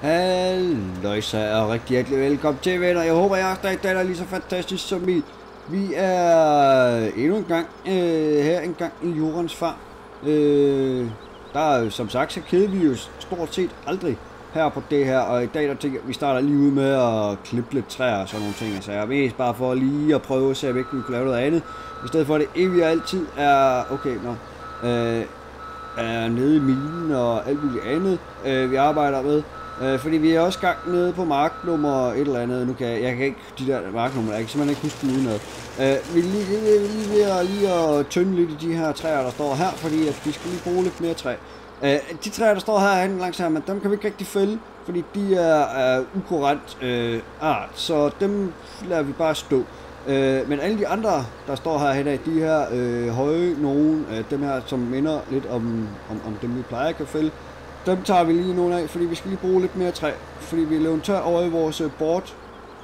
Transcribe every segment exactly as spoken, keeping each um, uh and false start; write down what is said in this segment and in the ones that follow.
Halløjsa og rigtig hjertelig velkommen til, venner. Jeg håber, jeg også dag er lige så fantastisk som I. Vi er endnu en gang øh, her en gang i Jordens Farm. Øh, der er som sagt så keder vi jo stort set aldrig her på det her. Og i dag der tænker vi starter lige ud med at klippe lidt træer og sådan nogle ting. Altså jeg er mest bare for lige at prøve at se, om vi kan lave noget andet. I stedet for at det evigt altid er, okay, nå, øh, er nede i minen og alt muligt andet, øh, vi arbejder med. Øh, fordi vi er også gang nede på marknummer et eller andet. Nu kan jeg, jeg kan ikke de der marknummer, jeg kan simpelthen ikke huske dem udenad. Øh, vi er lige, lige, lige ved at, lige at tynde lidt i de her træer, der står her, fordi at vi skal lige bruge lidt mere træ. Øh, de træer, der står herinde langs her, men dem kan vi ikke rigtig fælde, fordi de er, er ukurrent øh, art, så dem lader vi bare stå. Øh, men alle de andre, der står her i dag, de her øh, høje nogen, øh, dem her, som minder lidt om, om, om dem, vi plejer at kan fælde, dem tager vi lige nogle af, fordi vi skal lige bruge lidt mere træ. Fordi vi er løbet tør over i vores board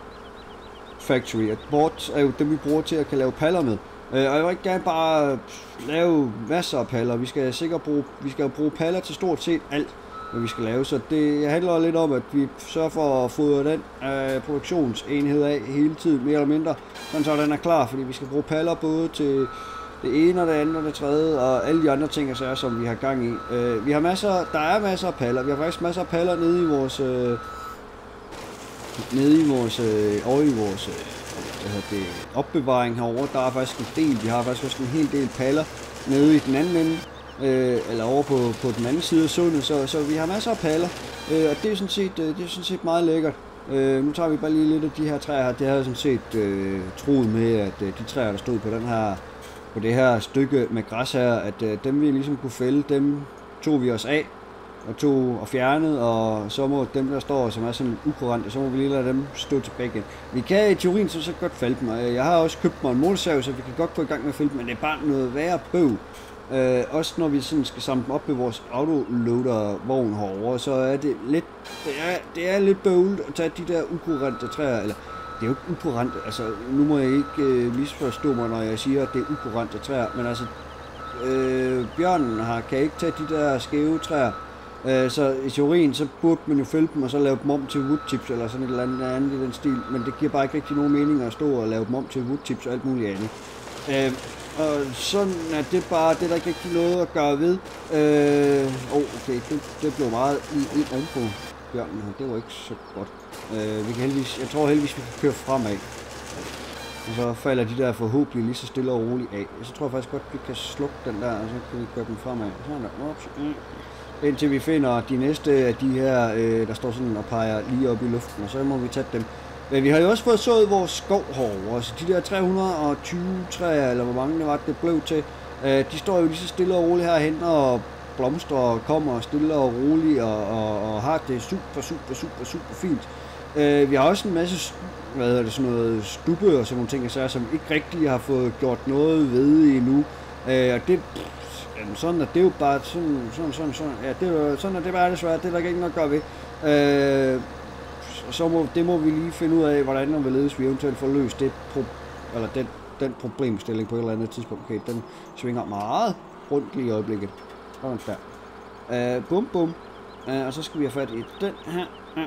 factory. Board er jo dem, vi bruger til at kan lave paller med. Og jeg vil ikke gerne bare lave masser af paller. Vi skal sikkert bruge, vi skal bruge paller til stort set alt, hvad vi skal lave. Så det handler lidt om, at vi sørger for at få den øh, produktionsenhed af hele tiden, mere eller mindre. Sådan så den er klar, fordi vi skal bruge paller både til det ene og det andet og det tredje, og alle de andre ting, så er, som vi har gang i. Øh, vi har masser, der er masser af paller. Vi har faktisk masser af paller nede i vores, øh, nede i vores, øh, over i vores, øh, hvad hedder det, opbevaring herovre. Der er faktisk en del. Vi har faktisk også en hel del paller nede i den anden ende, øh, eller over på, på den anden side af sundet. Så, så vi har masser af paller, øh, og det er sådan set, øh, det er sådan set meget lækkert. Øh, nu tager vi bare lige lidt af de her træer her. Det har jeg sådan set øh, troet med, at øh, de træer, der stod på den her på det her stykke med græs her, at øh, dem vi ligesom kunne fælde, dem tog vi os af og tog og fjernede, og så må dem der står, som er sådan ukurrente, så må vi lige lade dem stå tilbage igen. Vi kan i teorien så, så godt fælde dem, og jeg har også købt mig en motorsav, så vi kan godt gå i gang med at fælde dem, men det er bare noget værre bøv. Øh, også når vi sådan skal samle dem op ved vores autoloader-vogn herovre, så er det lidt, det er, det er lidt bøvlet at tage de der ukurrente træer, eller det er jo ikke ukurrente, altså nu må jeg ikke øh, misforstå mig, når jeg siger, at det er ukurrente træer, men altså, øh, bjørnen her kan ikke tage de der skæve træer, øh, så i teorien, så burde man jo fælde dem, og så lave dem om til woodchips, eller sådan et eller andet, andet i den stil, men det giver bare ikke rigtig nogen mening at stå og lave dem om til woodchips og alt muligt andet. Øh, og sådan er det bare, det er der ikke rigtig noget at gøre ved. Øh, oh, okay, det, det blev meget i, i ovenpå bjørnen her, det var ikke så godt. Uh, vi kan heldigvis, jeg tror heldigvis, vi kan køre fremad. Og så falder de der forhåbentlig lige så stille og roligt af. Så tror jeg faktisk godt, vi kan slukke den der, og så kan vi køre den fremad. Sådan der. Ups. Indtil vi finder de næste af de her, øh, der står sådan og peger lige op i luften, og så må vi tage dem. Men vi har jo også fået sået vores skov herovre, så de der tre hundrede og tyve træer, eller hvor mange det var, det blev til, øh, de står jo lige så stille og roligt herhen og blomstrer og kommer stille og roligt og, og, og har det super, super, super, super fint. Uh, vi har også en masse, hvad hedder det, sådan noget stubbe og sådan nogle ting, så, som ikke rigtig har fået gjort noget ved endnu. Uh, og det, pff, jamen, sådan er det jo bare, sådan, sådan, sådan, sådan, ja, det er jo, sådan er det bare desværre, det er der ikke noget at gøre ved. Uh, så må, det må vi lige finde ud af, hvordan og hvorledes vi eventuelt får løst det, pro, eller den, den problemstilling på et eller andet tidspunkt. Okay, den svinger meget rundt lige i øjeblikket. Sådan der. Uh, bum, bum. Uh, og så skal vi have fat i den her. Uh.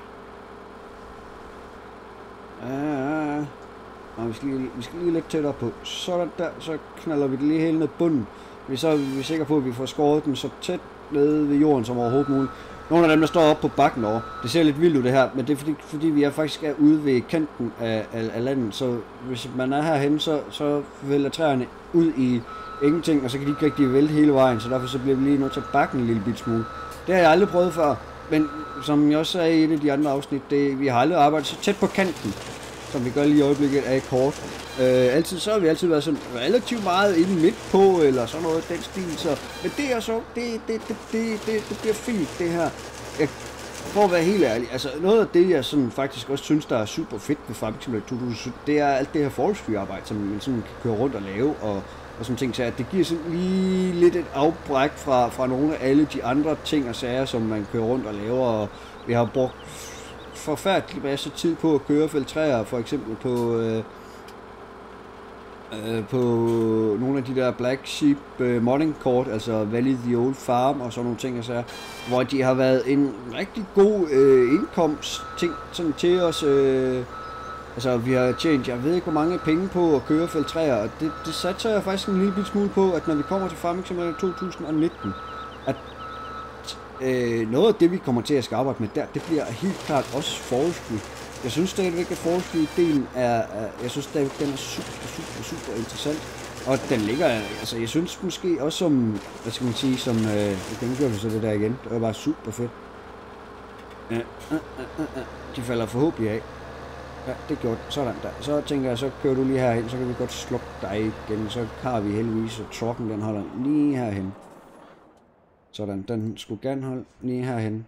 Ja, og vi skal, lige, vi skal lige lidt tættere på. Sådan der, så knaller vi det lige helt ned bunden. Vi så er vi sikre på, at vi får skåret den så tæt nede ved jorden som overhovedet muligt. Nogle af dem, der står oppe på bakken over, det ser lidt vildt ud det her, men det er fordi, fordi vi er faktisk er ude ved kanten af, af, af landet, så hvis man er herhenne, så, så vælger træerne ud i ingenting, og så kan de ikke rigtig vælte hele vejen, så derfor så bliver vi lige nødt til at bakke en lille bit smule. Det har jeg aldrig prøvet før, men som jeg også sagde i et af de andre afsnit, det, vi har aldrig arbejdet så tæt på kanten, som vi gør lige i øjeblikket af kort. Øh, altid, så har vi altid været sådan relativt meget inde midt på, eller sådan noget den stil, så, men det er så, det, det, det, det, det, det bliver fint, det her. Jeg, for at være helt ærlig, altså noget af det, jeg sådan faktisk også synes, der er super fedt ved Farming Simulator to tusind sytten, det er alt det her forholdsfyrarbejde, som man sådan kan køre rundt og lave, og, og sådan ting, så at det giver sådan lige lidt et afbræk fra, fra nogle af alle de andre ting og sager, som man kører rundt og laver, og vi har brugt forfærdelig masse tid på at køre filtrere, for eksempel på, øh, øh, på nogle af de der Black Sheep øh, modding kort, altså Valley the Old Farm og sådan nogle ting, altså, hvor de har været en rigtig god øh, indkomst ting sådan til os. Øh, altså vi har tjent, jeg ved ikke hvor mange penge på at køre felt træer, og det, det satser jeg faktisk en lille smule på, at når vi kommer til Farming Simulator to tusind nitten, at øh, noget af det vi kommer til at skal arbejde med der, det bliver helt klart også forholdskud. Jeg synes stadigvæk, at forholdskud-delen er, er, jeg synes stadigvæk, den er super, super, super interessant. Og den ligger, altså jeg synes måske også som, hvad skal man sige, som, øh, nu gør vi så det der igen, det var bare super fedt. Øh, øh, øh, øh. De falder forhåbentlig af. Ja, det er gjort, sådan der. Så tænker jeg, så kører du lige herhen, så kan vi godt slukke dig igen, så har vi heldigvis, at trucken den holder lige herhen. Sådan, den skulle gerne holde lige herhen.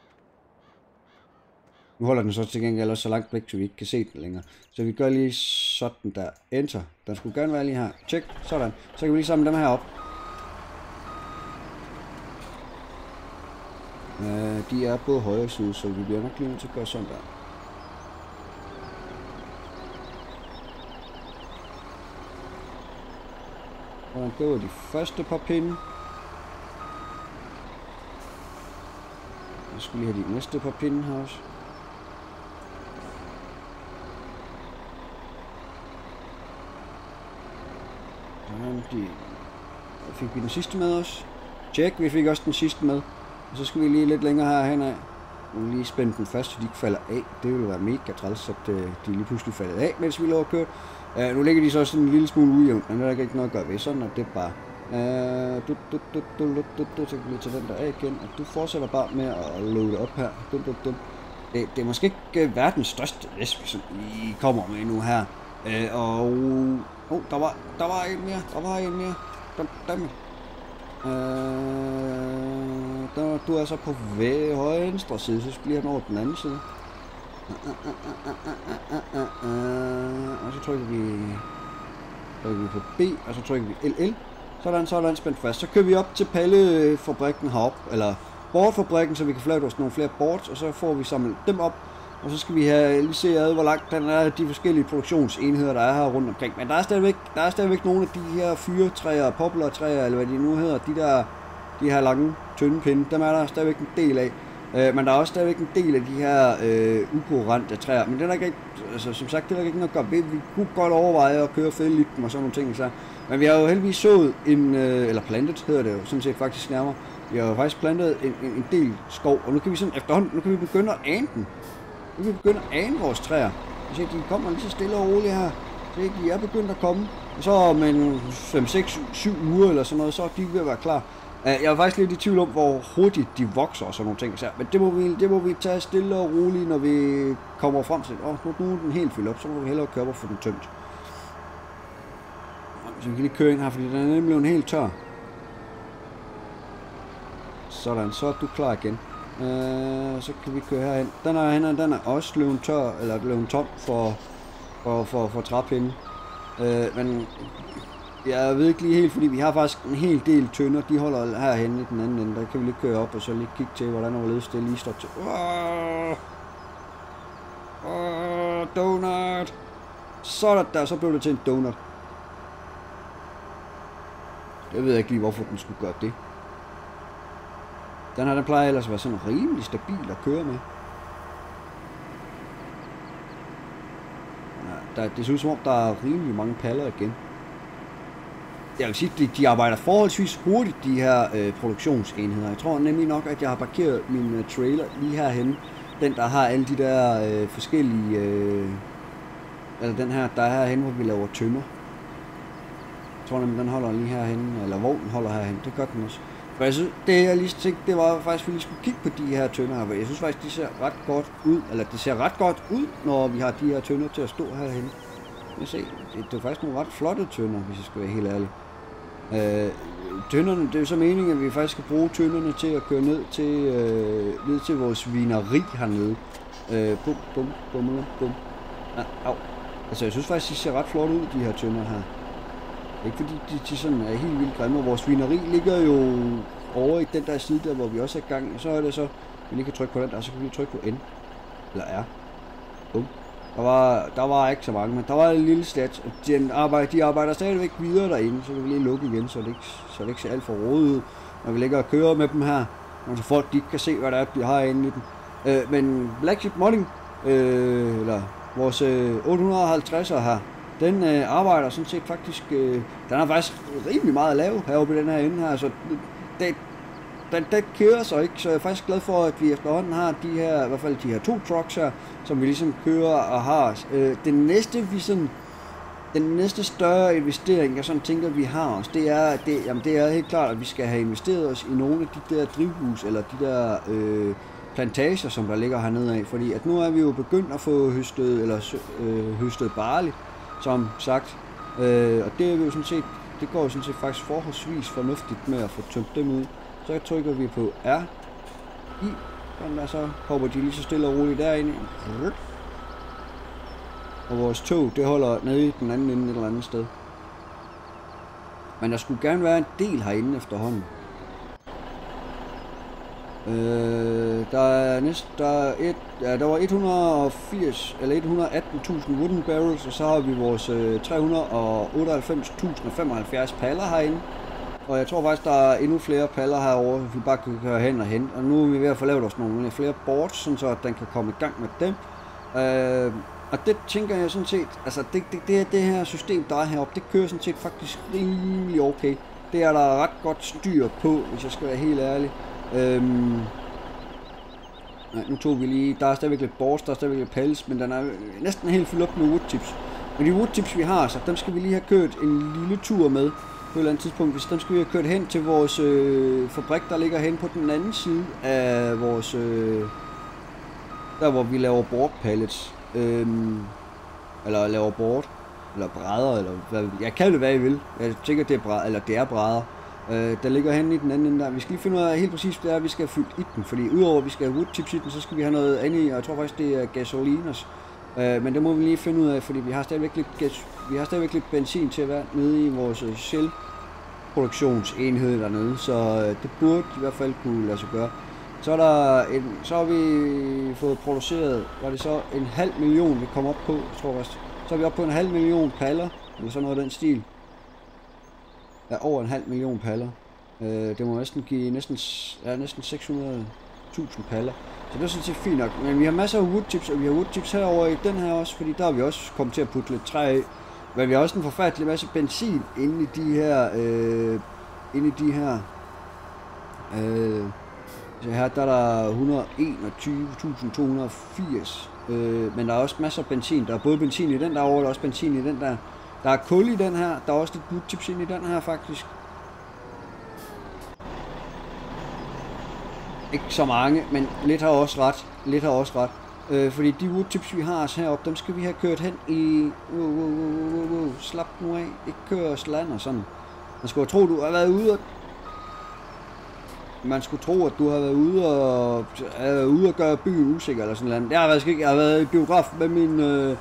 Nu holder den så til gengæld også så langt væk, så vi ikke kan se den længere. Så vi gør lige sådan der. Enter. Den skulle gerne være lige her. Tjek. Sådan. Så kan vi lige samle dem her op. Uh, de er på højre side, så vi bliver nok lige nødt til at gøre sådan der. Og det var de første par pinde. Jeg skulle lige have de næste par pinde her også. De... Fik vi den sidste med os? Tjek, vi fik også den sidste med. Og så skal vi lige lidt længere herhen af. Nu vil lige spænde den fast, så de ikke falder af. Det ville være mega træls, at uh, de lige pludselig falder af, mens vi lå og køre. Uh, nu ligger de så sådan en lille smule ujævnt, men der er ikke noget at gøre ved. Sådan er det bare. Uh, du, du, du, du, du, du, du, så kan vi lige tage den der af igen. Og du fortsætter bare med at loade op her. Du, du, du. Det, det er måske ikke uh, verdens største læs, vi sådan lige kommer med nu her. Uh, og... Oh, der var, der var en mere, der var en mere. Dammit. Øh, der, du er så på venstre side, så skal vi lige have den over den anden side. Og så trykker vi, trykker vi på B, og så trykker vi L L. Sådan, sådan spændt fast. Så kører vi op til pallefabrikken heroppe, eller boardfabrikken, så vi kan få lavet os nogle flere boards, og så får vi samlet dem op. Og så skal vi have lige se ad, hvor langt den er, de forskellige produktionsenheder, der er her rundt omkring. Men der er stadigvæk, der er stadigvæk nogle af de her fyretræer, poplartræer, eller hvad de nu hedder, de der, de her lange, tynde pinde, dem er der stadigvæk en del af. Øh, men der er også stadigvæk en del af de her øh, ukurante træer. Men det er der ikke, altså, som sagt, det er der ikke noget at gøre ved. Vi kunne godt overveje at køre fældelygten og sådan nogle ting. Så. Men vi har jo heldigvis sået en, øh, eller plantet hedder det jo, sådan set faktisk nærmere. Vi har jo faktisk plantet en, en, en del skov, og nu kan vi sådan efterhånden, nu kan vi begynde at ane den. Nu kan vi begynde at ane vores træer. Hvis ikke de kommer lige så stille og roligt her, så ikke de er begyndt at komme. Og så om en fem, seks, syv uger eller sådan noget, så er de ved at være klar. Jeg er faktisk lidt i tvivl om, hvor hurtigt de vokser og sådan nogle ting. Men det må vi, det må vi tage stille og roligt, når vi kommer frem til. Åh, oh, nu er den helt fyldt op, så må vi hellere køre op og få den tømt. Så vi kan lige køre ind her, fordi den er nemlig blevet helt tør. Sådan, så er du klar igen. Uh, så kan vi køre herhen. Den er, den er, den er også løven tør, eller løven tom for, for, for, for træpinde. Uh, men jeg ved ikke lige helt, fordi vi har faktisk en hel del tønder. De holder herhen i den anden ende. Der kan vi lige køre op og så lige kigge til, hvordan overledes det lige står til. Uh, uh, donut! Sådan der, så blev det til en donut. Jeg ved ikke lige, hvorfor den skulle gøre det. Den her, den plejer ellers at være sådan rimelig stabil at køre med. Ja, der, det ser ud som om, der er rimelig mange paller igen. Jeg vil sige, at de, de arbejder forholdsvis hurtigt, de her øh, produktionsenheder. Jeg tror nemlig nok, at jeg har parkeret min øh, trailer lige herhenne. Den, der har alle de der øh, forskellige... Øh, eller den her, der er herhenne, hvor vi laver tønder. Jeg tror nemlig, den holder lige herhenne, eller vognen holder herhenne. Det gør den også. For jeg synes, det jeg lige tænkte, det var faktisk, at vi lige skulle kigge på de her tønder her. Jeg synes faktisk, de ser ret godt ud, eller det ser ret godt ud, når vi har de her tønder til at stå herhenne. Jeg se, det, det er faktisk nogle ret flotte tønder, hvis jeg skal være helt ærlig. Øh, tønderne, det er jo så meningen, at vi faktisk skal bruge tønderne til at køre ned til, øh, ned til vores vineri hernede. Øh, bum, bum, bum, bum. Ah, au. Altså, jeg synes faktisk, de ser ret flotte ud, de her tønder her. Ikke fordi de, de sådan er helt vildt grimme, vores vineri ligger jo over i den der side der, hvor vi også er i gang. Så er det så, vi lige kan trykke på den der, så kan vi trykke på N. Eller R. Bum. Der var, der var ikke så mange, men der var en lille stat, og de arbejder, de arbejder stadigvæk videre derinde, så kan vi lige lukke igen, så det ikke, så det ikke ser alt for rodet ud, når vi ligger og kører med dem her, så folk de kan se, hvad der er, de har inde i den. Øh, men Black Sheep Modding, øh, eller vores øh, otte hundrede og halvtredser her, den øh, arbejder sådan set faktisk, øh, den har faktisk rimelig meget at lave heroppe i den her ende her, så det, den, den kører sig ikke, så jeg er faktisk glad for, at vi efterhånden har de her, i hvert fald de her to trucks her, som vi ligesom kører og har. Øh, den næste, vi sådan, den næste større investering, jeg sådan tænker, vi har os, det er, det, jamen det er helt klart, at vi skal have investeret os i nogle af de der drivhus, eller de der øh, plantager, som der ligger hernede af, fordi at nu er vi jo begyndt at få høstet, eller øh, høstet barley, som sagt, øh, og det er jo sådan set, det går jo sådan set faktisk forholdsvis fornuftigt med at få tømt dem ud. Så trykker vi på R i, og så hopper de lige så stille og roligt derinde. Og vores tog, det holder nede i den anden ende et eller andet sted. Men der skulle gerne være en del herinde efterhånden. Øh, der er næsten, der er et, ja, der var et hundrede og firs eller et hundrede og atten tusind wooden barrels, og så har vi vores øh, tre hundrede og otteoghalvfems tusind femoghalvfjerds paller herinde. Og jeg tror faktisk, der er endnu flere paller herovre, vi bare kan køre hen og hen. Og nu er vi ved at få lavet os nogle flere boards, sådan så at den kan komme i gang med dem. Øh, og det tænker jeg sådan set, altså det, det, det, det her system, der er heroppe, det kører sådan set faktisk rimelig okay. Det er der ret godt styr på, hvis jeg skal være helt ærlig. Øhm, nej, nu tog vi lige, der er stadigvæk lidt boards, der er stadigvæk lidt pals, men den er næsten helt fyldt op med woodchips. Og de woodchips vi har, så dem skal vi lige have kørt en lille tur med på et eller andet tidspunkt. Hvis dem skal vi have kørt hen til vores øh, fabrik, der ligger hen på den anden side af vores, øh, der hvor vi laver board pallets, øhm, eller laver board, eller brædder, eller hvad, jeg kan det hvad I vil. Jeg tænker det er brædder, eller det er brædder. Øh, der ligger hen i den anden ende der. Vi skal lige finde ud af helt præcis, hvad det er, vi skal have fyldt i den. Fordi udover at vi skal have woodchips i den, så skal vi have noget andet i, og jeg tror faktisk, det er gasoliners. Øh, men det må vi lige finde ud af, fordi vi har stadigvæk lidt, gas, vi har stadigvæk lidt benzin til at være nede i vores Shell produktionsenhed dernede. Så øh, det burde i hvert fald kunne lade sig gøre. Så er der en, så har vi fået produceret, var det så en halv million, vi kom op på, jeg tror jeg. Så er vi oppe på en halv million paller, eller sådan noget af den stil. Ja, over en halv million paller. Øh, det må næsten give næsten, ja, næsten seks hundrede tusind paller. Så det er sådan set fint nok. Men vi har masser af woodchips, og vi har woodchips herover i den her også, fordi der har vi også kommet til at putte lidt træ af. Men vi har også en forfærdelig masse benzin inde i de her, øh, inde i de her, øh, så her der er der et hundrede og enogtyve tusind to hundrede og firs. Øh, men der er også masser af benzin. Der er både benzin i den der over, og der er også benzin i den der. Der er kul i den her. Der er også lidt woodchips ind i den her faktisk. Ikke så mange, men lidt har også ret. Lidt har også ret. Øh, fordi de woodchips vi har heroppe, dem skal vi have kørt hen i... Wow, wow, wow, wow, wow. Slap nu af. Ikke køre sland og sådan. Man skulle tro, du har været ude og... Man skulle tro, at du har været ude og, er ude og gøre byen usikker eller sådan noget. Jeg har faktisk ikke. Jeg har været i biograf med min... Øh,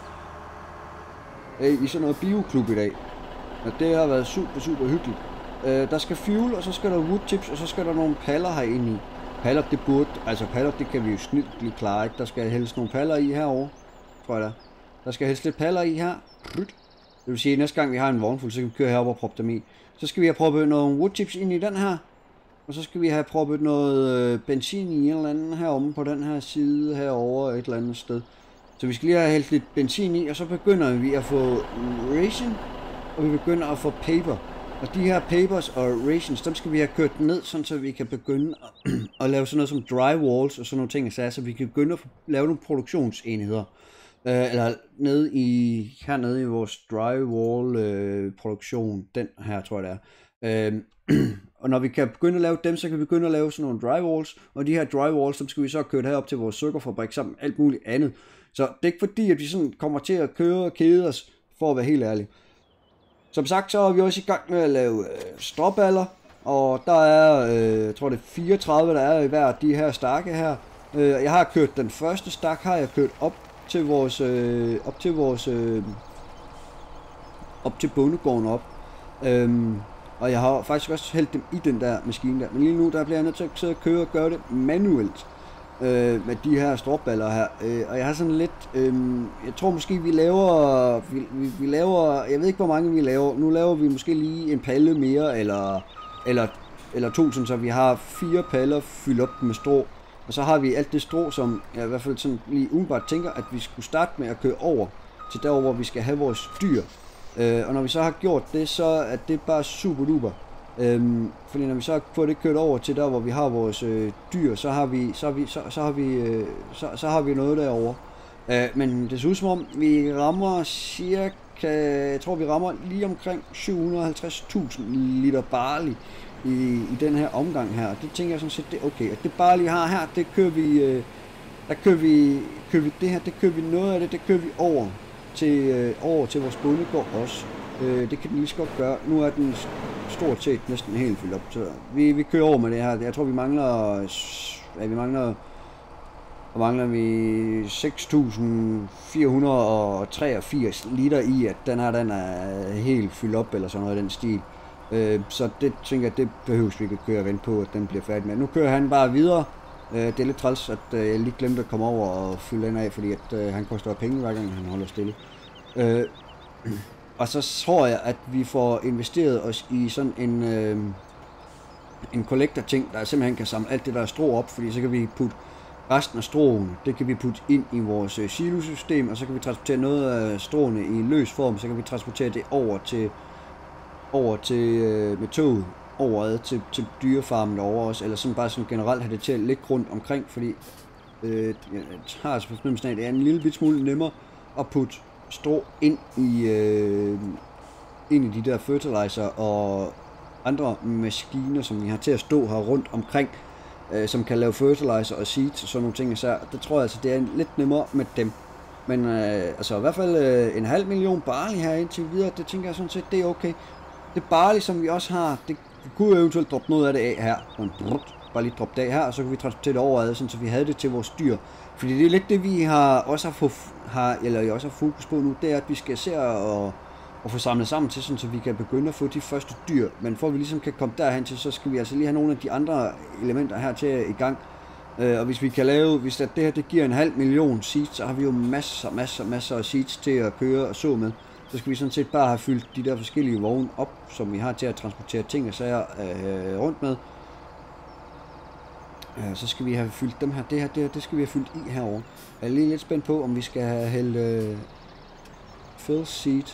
i sådan noget bioklub i dag. Og det har været super, super hyggeligt. Øh, der skal fuel, og så skal der woodchips, og så skal der nogle paller herinde i. Paller, det burde, altså paller, det kan vi jo snilt lige klare, ikke? Der skal helst nogle paller i herovre, tror jeg da. Der skal helst lidt paller i her. Det vil sige, at næste gang vi har en vognfuld, så kan vi køre heroppe og proppe dem i. Så skal vi have proppet nogle woodchips ind i den her. Og så skal vi have proppet noget øh, benzin i en eller anden heromme på den her side herovre et eller andet sted. Så vi skal lige have hældt lidt benzin i, og så begynder vi at få ration, og vi begynder at få paper. Og de her papers og rations, dem skal vi have kørt ned, sådan så vi kan begynde at, at lave sådan noget som drywalls og sådan nogle ting, så vi kan begynde at lave nogle produktionsenheder. Øh, eller nede i, hernede i vores drywall øh, produktion, den her tror jeg det er. Øh, og når vi kan begynde at lave dem, så kan vi begynde at lave sådan nogle drywalls, og de her drywalls, dem skal vi så køre herop til vores sukkerfabrik sammen med alt muligt andet. Så det er ikke fordi, at vi sådan kommer til at køre og kede os, for at være helt ærlig. Som sagt, så er vi også i gang med at lave øh, stråballer, og der er, øh, jeg tror det er fireogtredive, der er i hver af de her stakke her. Øh, jeg har kørt den første stak, har jeg kørt op til vores, øh, op til vores, øh, op til bondegården op. Øhm, og jeg har faktisk også hældt dem i den der maskine der, men lige nu der bliver jeg nødt til at sidde og køre og gøre det manuelt. øh, med de her stråballer her. Øh, og jeg har sådan lidt, øh, jeg tror måske vi laver, vi, vi, vi laver, jeg ved ikke hvor mange vi laver. Nu laver vi måske lige en palle mere, eller, eller, eller to, sådan, så vi har fire paller fyldt op med strå. Og så har vi alt det strå, som jeg i hvert fald sådan lige umiddelbart tænker, at vi skulle starte med at køre over til der, hvor vi skal have vores dyr. Øh, og når vi så har gjort det, så er det bare super duper. Øhm, fordi når vi så har fået det kørt over til der, hvor vi har vores øh, dyr, så har vi, så har vi, så, så har vi, øh, så, så har vi noget derovre. Øh, men det ser ud som om, vi rammer cirka, jeg tror vi rammer lige omkring syv hundrede og halvtreds tusind liter barley i, i den her omgang her. Det tænker jeg sådan set, det er okay. At det barley har her, det kører vi, øh, der kører vi, kører vi det her, det kører vi noget af det, det kører vi over til, øh, over til vores bondegård også. Øh, det kan den lige så godt gøre. Nu er den stort set næsten helt fyldt op. Så vi, vi kører over med det her. Jeg tror vi mangler, ja, vi mangler, og mangler vi seks tusind fire hundrede og treogfirs liter i, at den her den er helt fyldt op eller sådan noget i den stil. Øh, så det tænker jeg, det behøves vi ikke at køre og vente på, at den bliver færdig med. Nu kører han bare videre. Øh, det er lidt træls, at øh, jeg lige glemte at komme over og fylde den af, fordi at, øh, han koster penge hver gang han holder stille. Øh, Og så tror jeg, at vi får investeret os i sådan en, øh, en kollektorting, der simpelthen kan samle alt det der strå op, fordi så kan vi putte resten af stråene, det kan vi putte ind i vores øh, silosystem, og så kan vi transportere noget af stråene i løs form, så kan vi transportere det over til, over til øh, med toget, overad til, til dyrefarmen derovre også, eller sådan bare sådan generelt have det til at ligge rundt omkring, fordi øh, jeg har altså fornemmelsen af, at det er en lille bit smule nemmere at putte strå ind i, øh, ind i de der fertilizer og andre maskiner, som vi har til at stå her rundt omkring, øh, som kan lave fertilizer og seeds og sådan nogle ting. Så det tror jeg altså, det er lidt nemmere med dem. Men øh, altså i hvert fald øh, en halv million barley her indtil videre, det tænker jeg sådan set, det er okay. Det barley, som vi også har, det vi kunne eventuelt droppe noget af det af her. Bare lige droppe det af her, og så kan vi transportere det overad, sådan, så vi havde det til vores dyr. Fordi det er lidt det, vi har også har, har, eller jeg også har fokus på nu, det er, at vi skal se og, og få samlet sammen til, sådan, så vi kan begynde at få de første dyr. Men for at vi ligesom kan komme derhen til, så skal vi altså lige have nogle af de andre elementer her til i gang. Øh, og hvis vi kan lave, hvis det her det giver en halv million seeds, så har vi jo masser, masser, masser af seeds til at køre og så med. Så skal vi sådan set bare have fyldt de der forskellige vogne op, som vi har til at transportere ting og sager øh, rundt med. Ja, så skal vi have fyldt dem her, det her, det her, det skal vi have fyldt i herover. Jeg er lige lidt spændt på, om vi skal have hældt øh, fill seed.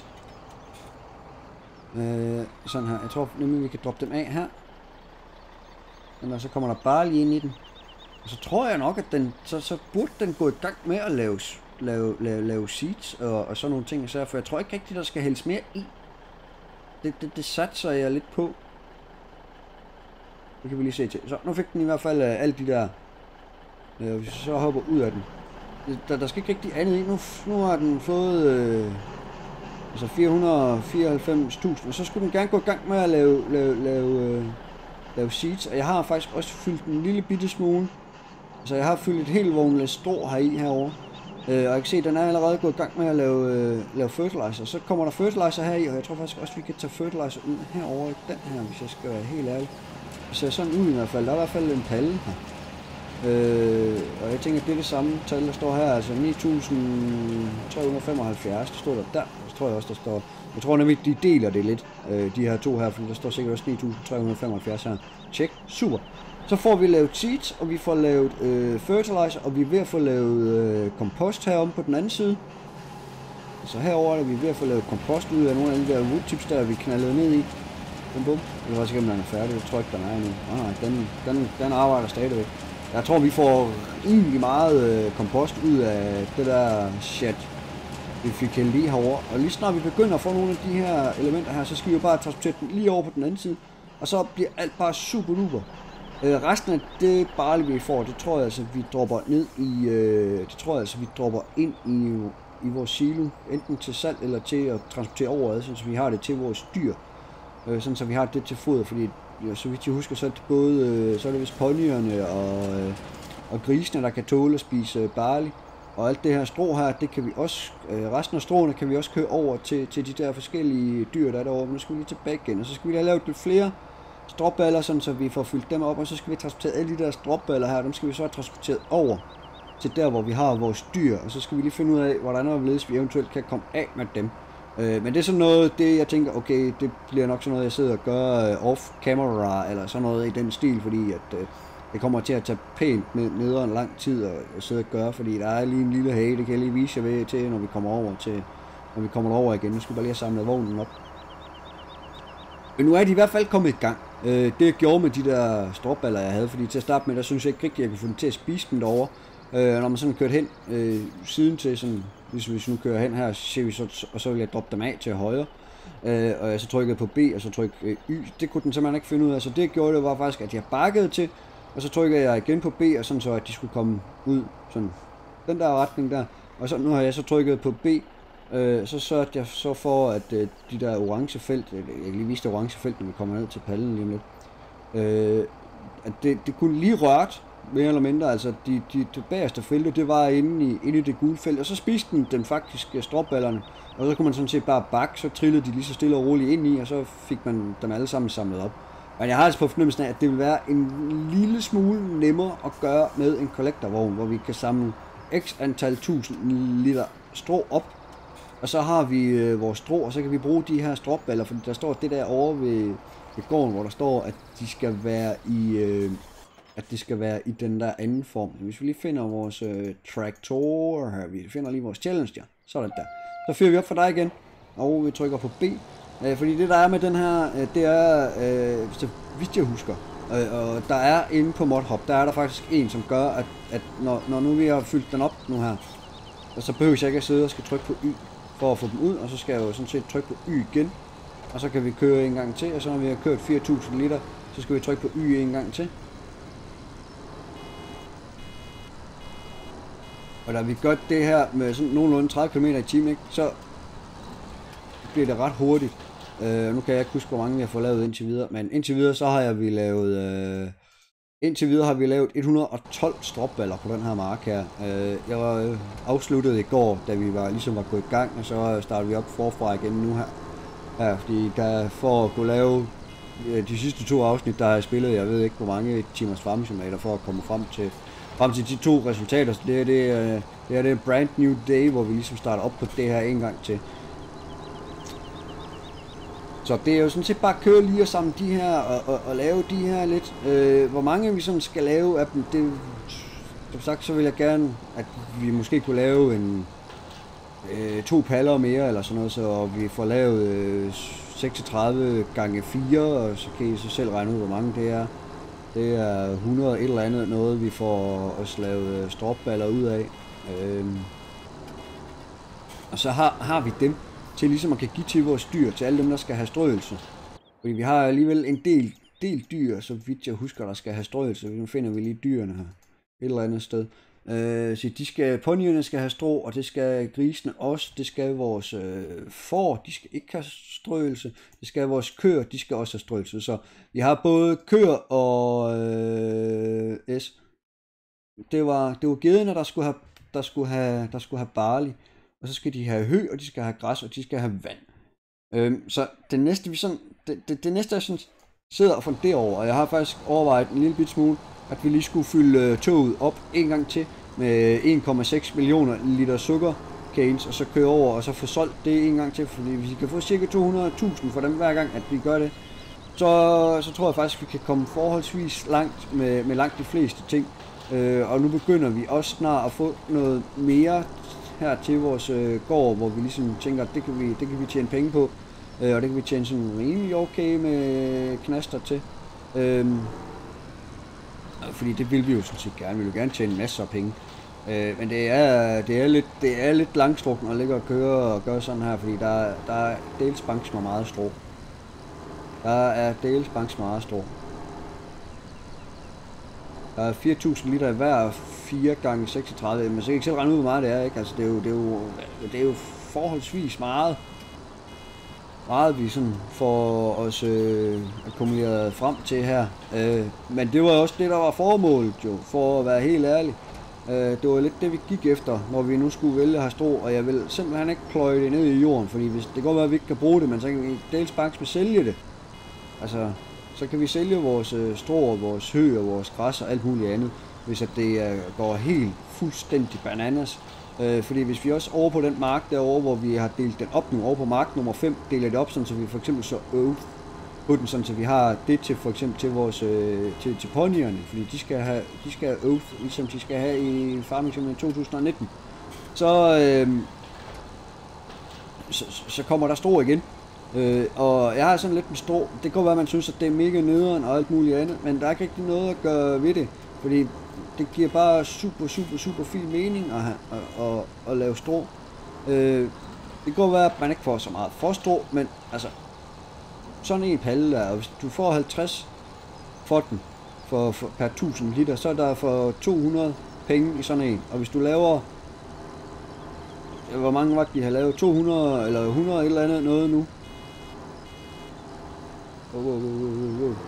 Øh, sådan her, jeg tror nemlig, vi kan droppe dem af her. Og så kommer der barley ind i den. Og så tror jeg nok, at den, så, så burde den gå i gang med at lave, lave, lave, lave seeds og, og sådan nogle ting. Så, for jeg tror ikke rigtigt, der skal hældes mere i. Det, det, det satser jeg lidt på. Det kan vi lige se til. Så nu fik den i hvert fald uh, alle de der. Uh, hvis vi så hopper ud af den. Der, der skal ikke rigtig andet i. Nu, nu har den fået uh, altså fire hundrede og fireoghalvfems tusind. Og så skulle den gerne gå i gang med at lave, lave, lave, uh, lave seeds. Og jeg har faktisk også fyldt en lille bitte smule. Så jeg har fyldt et helt vogn strå her i herovre. Uh, og jeg kan se, at den er allerede gået i gang med at lave, uh, lave fertilizer. Så kommer der fertilizer her i. Og jeg tror faktisk også, at vi kan tage fertilizer ud herovre i den her, hvis jeg skal være helt ærlig. Det ser sådan ud i hvert fald. Der er i hvert fald en palle her. Øh, og jeg tænker, at det er det samme tal, der står her. Altså ni tusind tre hundrede og femoghalvfjerds. Det står der der. Så tror jeg også, der står. Jeg tror nemlig, de deler det lidt. Øh, de her to her. For der står sikkert også ni tusind tre hundrede og femoghalvfjerds her. Tjek. Super. Så får vi lavet seeds, og vi får lavet øh, fertilizer, og vi er ved at få lavet øh, kompost herom på den anden side. Så herover er vi ved at få lavet kompost ud af nogle af de der woodchips, der vi knaldede ned i. Bum, bum. Jeg ved også ikke, om den er færdig. Jeg tror ikke, den er endnu. Nej, nej, den, den, den arbejder stadigvæk. Jeg tror, vi får egentlig meget øh, kompost ud af det der shit, vi fik hældt i herovre. Og lige snart vi begynder at få nogle af de her elementer her, så skal vi jo bare transportere den lige over på den anden side. Og så bliver alt bare super duper. Øh, resten af det barley, vi får, det tror jeg altså, vi dropper ned i... Øh, det tror jeg altså, vi dropper ind i, i vores silo. Enten til salg eller til at transportere overad, så vi har det til vores dyr. Sådan så vi har det til foder, fordi ja, så vidt jeg husker, så er det både øh, så er det vist ponyerne og, øh, og grisene, der kan tåle at spise øh, barley. Og alt det her strå her, det kan vi også, øh, resten af stråene kan vi også køre over til, til de der forskellige dyr, der er derovre. Men nu skal vi lige tilbage igen, og så skal vi have lavet lidt flere stråballer, sådan så vi får fyldt dem op, og så skal vi transportere alle de der stråballer her, dem skal vi så have transporteret over til der, hvor vi har vores dyr, og så skal vi lige finde ud af, hvordan og hvorledes vi eventuelt kan komme af med dem. Øh, men det er sådan noget, det jeg tænker, okay, det bliver nok sådan noget, jeg sidder og gør uh, off-camera, eller sådan noget i den stil, fordi at uh, det kommer til at tage pænt med, nedere en lang tid at, at sidde og gøre, fordi der er lige en lille hage, det kan jeg lige vise jer ved til, når vi kommer over til, når vi kommer over igen. Nu skal vi bare lige have samlet vognen op. Men nu er de i hvert fald kommet i gang. Øh, det jeg gjorde med de der stråballer, jeg havde, fordi til at starte med, der synes jeg ikke rigtigt, jeg kunne få dem til at spise dem derovre. Øh, når man sådan kørt hen øh, siden til sådan, hvis vi nu kører hen her, ser vi så, og så vil jeg droppe dem af til højre. Øh, og jeg så trykkede på B, og så trykkede øh, Y. Det kunne den simpelthen ikke finde ud af, så det jeg gjorde, det var faktisk, at jeg bakkede til, og så trykkede jeg igen på B, og sådan så, at de skulle komme ud, sådan den der retning der. Og så nu har jeg så trykket på B, øh, så sørgede jeg så for, at øh, de der orange felt, jeg kan lige vise det orange felt, når vi kommer ned til pallen lige om lidt, øh, at det, det kunne lige rørt, mere eller mindre, altså de, de, de bagerste felter, det var inde i, inde i det gule felt, og så spiste den, den faktisk stråballerne, og så kunne man sådan set bare bakke, så trillede de lige så stille og roligt ind i, og så fik man dem alle sammen samlet op. Men jeg har altså på fornemmelsen af, at det vil være en lille smule nemmere at gøre med en kollektorvogn, hvor vi kan samle x antal tusind liter strå op, og så har vi øh, vores strå, og så kan vi bruge de her stråballer, fordi der står det der over ved, ved gården, hvor der står, at de skal være i... Øh, at det skal være i den der anden form. Hvis vi lige finder vores øh, traktor her, vi finder lige vores Challenger, sådan der. Så fyrer vi op for dig igen, og vi trykker på B. Øh, fordi det der er med den her, øh, det er, øh, så vidt jeg husker, øh, og der er inde på ModHub, der er der faktisk en, som gør, at, at når, når nu vi har fyldt den op nu her, så behøver jeg ikke at sidde og skal trykke på Y for at få dem ud, og så skal jeg jo sådan set trykke på Y igen, og så kan vi køre en gang til, og så når vi har kørt fire tusind liter, så skal vi trykke på Y en gang til. Og da vi gør det her med sådan nogenlunde tredive kilometer i timen, ikke, så bliver det ret hurtigt. Øh, nu kan jeg ikke huske, hvor mange vi har fået lavet indtil videre, men indtil videre så har jeg vi lavet øh, indtil videre har vi lavet et hundrede og tolv stråballer på den her mark her. Øh, jeg var øh, afsluttet i går, da vi var ligesom var gået i gang, og så starter vi op forfra igen nu her. Ja, fordi der for at kunne lave øh, de sidste to afsnit, der har jeg spillet, jeg ved ikke hvor mange timers farmsimulator for at komme frem til frem til de to resultater, så det er det, det er det brand new day, hvor vi ligesom starter op på det her en gang til. Så det er jo sådan set bare at køre lige og samle de her, og, og, og lave de her lidt. Øh, hvor mange vi sådan skal lave af dem, det, som sagt, så vil jeg gerne, at vi måske kunne lave en øh, to paller mere, eller sådan noget, så vi får lavet øh, seksogtredive gange fire, og så kan I så selv regne ud, hvor mange det er. Det er hundrede et eller andet noget, vi får også lavet stråballer ud af. Øhm. Og så har, har vi dem til ligesom at kan give til vores dyr, til alle dem, der skal have strøelse. Fordi vi har alligevel en del, del dyr, så vidt jeg husker, der skal have strøelse. Nu finder vi lige dyrene her et eller andet sted. Øh, så de skal, ponyerne skal have strå, og det skal grisene også. Det skal vores øh, får, de skal ikke have strøelse. Det skal vores køer, de skal også have strøelse. Så vi har både køer og øh, S. Det var det var gederne, der skulle have der skulle have der skulle have barley, og så skal de have hø, og de skal have græs, og de skal have vand. Øh, så det næste vi sådan det, det, det næste jeg sådan sidder og funderer over, og jeg har faktisk overvejet en lille bit smule, at vi lige skulle fylde øh, toget op en gang til med en komma seks millioner liter sukker canes, og så køre over og så få solgt det en gang til, fordi hvis vi kan få cirka to hundrede tusind for dem hver gang, at vi gør det, så, så tror jeg faktisk, at vi kan komme forholdsvis langt med, med langt de fleste ting. Øh, og nu begynder vi også snart at få noget mere her til vores øh, gård, hvor vi ligesom tænker, at det kan vi, det kan vi tjene penge på, øh, og det kan vi tjene sådan rimelig okay med knaster til. Øh, Fordi det vil vi jo sådan set gerne. Vi vil jo gerne tjene masser af penge. Øh, men det er, det er lidt, det er lidt langstrukken at ligge og køre og gøre sådan her, fordi der, der er dels banks med meget strå. Der er dels banks med meget strå. Der er fire tusind liter i hver, fire gange seksogtredive, men så kan jeg ikke selv regne ud, hvor meget det er, ikke? Altså, det er jo, det er jo, det er jo forholdsvis meget. Meget vi sådan får os øh, akkumuleret frem til her. Øh, men det var også det, der var formålet jo, for at være helt ærlig. Øh, det var lidt det, vi gik efter, når vi nu skulle vælge at have strå, og jeg vil simpelthen ikke pløje det ned i jorden, fordi hvis det går være, at vi ikke kan bruge det, men så kan vi dels banks med sælge det. Altså, så kan vi sælge vores øh, strå og vores hø og vores græs og alt muligt andet, hvis at det øh, går helt fuldstændig bananas. Øh, fordi hvis vi også over på den mark derovre, hvor vi har delt den op nu, over på mark nummer fem, deler det op, sådan, så vi for eksempel så øv på den, sådan, så vi har det til for eksempel til vores øh, til, til ponyerne, fordi de skal have de skal øve, ligesom de skal have i Farming Simulator to tusind nitten. Så, øh, så så kommer der strå igen. Øh, og jeg har sådan lidt en strå. Det kan være, at man synes, at det er mega nederen og alt muligt andet, men der er ikke rigtig noget at gøre ved det, fordi det giver bare super, super, super fin mening at, have, at, at, at lave strå. Øh, det kan være, at man ikke får så meget for strå, men altså, sådan en palle der, og hvis du får halvtreds for den, for, for, per tusind liter, så er der for to hundrede penge i sådan en. Og hvis du laver, hvor mange var de har lavet, to hundrede eller hundrede eller andet noget nu. Wow, wow, wow, wow.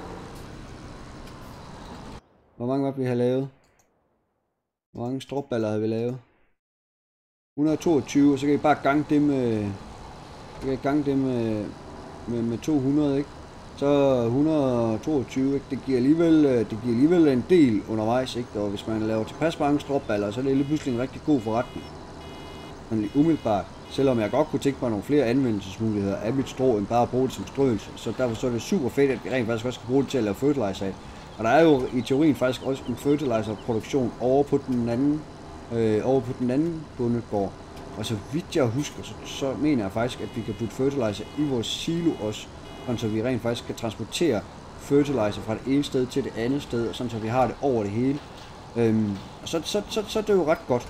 Hvor mange var vi har lavet? Hvor mange stråballer havde vi lavet? et hundrede og toogtyve, og så kan vi bare gange det med, så kan vi gange det med, med, med to hundrede, ikke? Så et hundrede og toogtyve, ikke? Det giver alligevel, det giver alligevel en del undervejs, ikke? Og hvis man laver tilpas mange stråballer, så er det lige pludselig en rigtig god forretning. Men umiddelbart, selvom jeg godt kunne tænke mig nogle flere anvendelsesmuligheder af mit strå, end bare at bruge det som strøelse, så derfor så er det super fedt, at vi rent faktisk også skal bruge det til at lave fertilizer af. Og der er jo i teorien faktisk også en fertilizer-produktion over på den anden, øh, over på den anden bondegård. Og så vidt jeg husker, så, så mener jeg faktisk, at vi kan putte fertilizer i vores silo også, sådan så vi rent faktisk kan transportere fertilizer fra det ene sted til det andet sted, og sådan så vi har det over det hele. Øhm, så, så, så, så er det jo ret godt.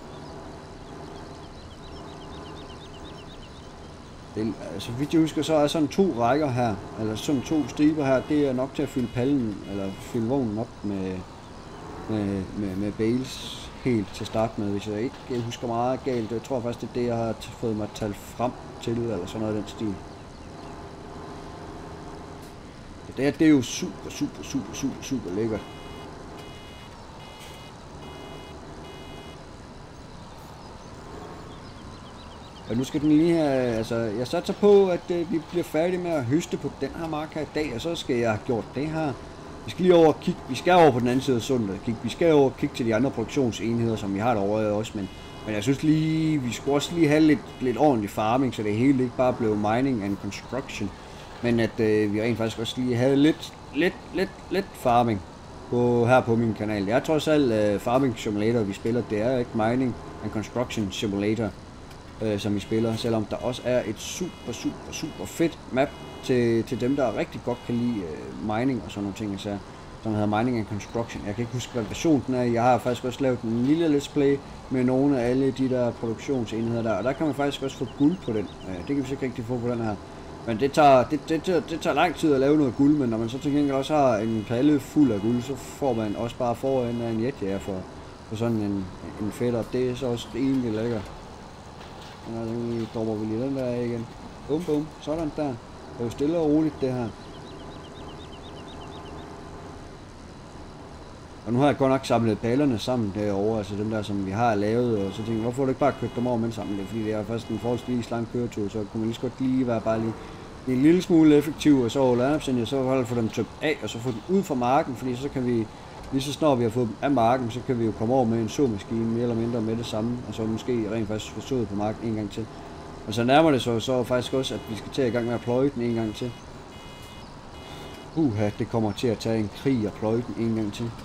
Det, altså vidt jeg husker, så er sådan to rækker her, eller sådan to striber her, det er nok til at fylde pallen, eller fylde vognen op med, med, med, med bales helt til start med, hvis jeg ikke jeg husker meget galt. Jeg tror faktisk, det er det, jeg har fået mig talt frem til, eller sådan noget af den stil. Det her, det er jo super, super, super, super, super lækkert. Og nu skal den lige have, altså jeg satser på, at øh, vi bliver færdige med at høste på den her mark her i dag, og så skal jeg have gjort det her. Vi skal lige over og kigge, vi skal over på den anden side af sundet, vi skal over og kigge til de andre produktionsenheder, som vi har derovre også, men, men jeg synes lige, vi skulle også lige have lidt, lidt ordentlig farming, så det hele ikke bare blev mining and construction, men at øh, vi rent faktisk også lige havde lidt, lidt, lidt, lidt farming på, her på min kanal. Det er trods alt øh, farming simulator, vi spiller, det er ikke mining and construction simulator. Øh, som vi spiller, selvom der også er et super, super, super fedt map til, til dem, der rigtig godt kan lide øh, mining og sådan nogle ting, så, som hedder Mining and Construction. Jeg kan ikke huske, hvad version den er. Jeg har faktisk også lavet en lille let's play med nogle af alle de der produktionsenheder der, og der kan man faktisk også få guld på den. Øh, det kan vi ikke rigtig få på den her. Men det tager, det, det, det, det tager lang tid at lave noget guld, men når man så til gengæld også har en palle fuld af guld, så får man også bare foran af en jetjager for, for sådan en, en fætter. Det er så også rimelig lækkert. Og nu dropper vi lige den der af igen. Bum bum, sådan der. Det er jo stille og roligt det her. Og nu har jeg godt nok samlet ballerne sammen derovre, altså dem der som vi har lavet, og så tænkte jeg, hvorfor får du ikke bare købt dem over med sammen? Det er fordi det er først en forholdsvis lang køretur, så kunne man lige så godt lige være bare lige en lille smule effektiv, og så over landopsendje, så holde få dem tømt af, og så få dem ud fra marken, fordi så kan vi, lige så snart vi har fået dem af marken, så kan vi jo komme over med en såmaskine mere eller mindre med det samme, og så måske rent faktisk få sået på marken en gang til. Og så nærmer det så, så faktisk også, at vi skal til i gang med at pløje den en gang til. Uha, det kommer til at tage en krig at pløje den en gang til.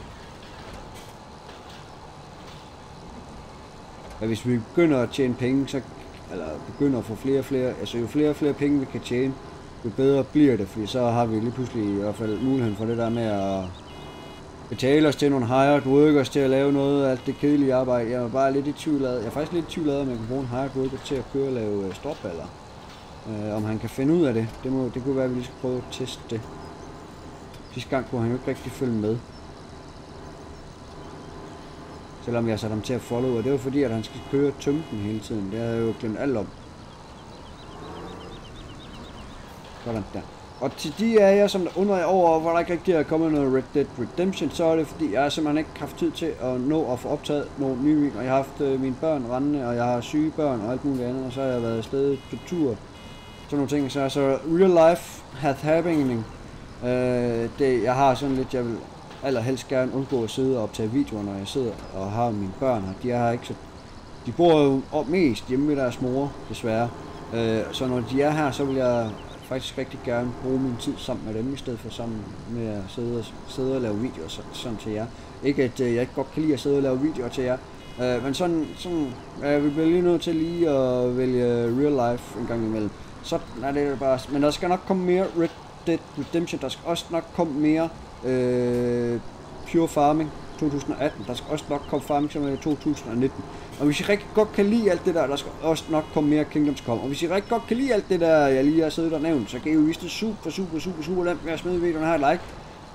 Og hvis vi begynder at tjene penge, så, eller begynder at få flere og flere, altså jo flere og flere penge vi kan tjene, jo bedre bliver det, fordi så har vi lige pludselig i hvert fald muligheden for det der med at betale os til nogle hired workers til at lave noget af alt det kedelige arbejde. Jeg er bare lidt i tvivl af, jeg er faktisk lidt i tvivl af, om jeg kan bruge en hired worker til at køre og lave stråballer. Uh, om han kan finde ud af det, det, må, det kunne være, at vi lige skal prøve at teste det. Sidste gang kunne han jo ikke rigtig følge med. Selvom jeg satte ham til at follow, og det var fordi, at han skal køre og tømme den hele tiden. Det har jeg jo glemt alt om. Sådan der. Og til de af jer, som der undrer jer over, hvor der ikke rigtig er kommet noget Red Dead Redemption, så er det fordi, jeg har simpelthen ikke haft tid til at nå at få optaget nogle nye, og jeg har haft øh, mine børn rendende, og jeg har syge børn og alt muligt andet, og så har jeg været afsted på tur. Sådan nogle ting, så altså real life hath happening. Øh, det, jeg har sådan lidt, jeg vil allerhelst gerne undgå at sidde og optage videoer, når jeg sidder og har mine børn her. De er her ikke så, de bor jo mest hjemme ved deres mor, desværre. Øh, så når de er her, så vil jeg faktisk rigtig gerne bruge min tid sammen med dem, i stedet for sammen med at sidde og, sidde og lave videoer sådan, sådan til jer. Ikke at øh, jeg ikke godt kan lide at sidde og lave videoer til jer, øh, men sådan, sådan øh, vi bliver lige nødt til lige at vælge real life en gang imellem. Så er det bare, men der skal nok komme mere Red Dead Redemption, der skal også nok komme mere øh, Pure Farming to tusind atten, der skal også nok komme Farming Simulator to tusind nitten. Og hvis I rigtig godt kan lide alt det der, der skal også nok komme mere Kingdoms Come. Og hvis I rigtig godt kan lide alt det der, jeg lige har siddet og nævnt, så kan I jo vise det super, super, super, super nemt med at smide videoen her et like.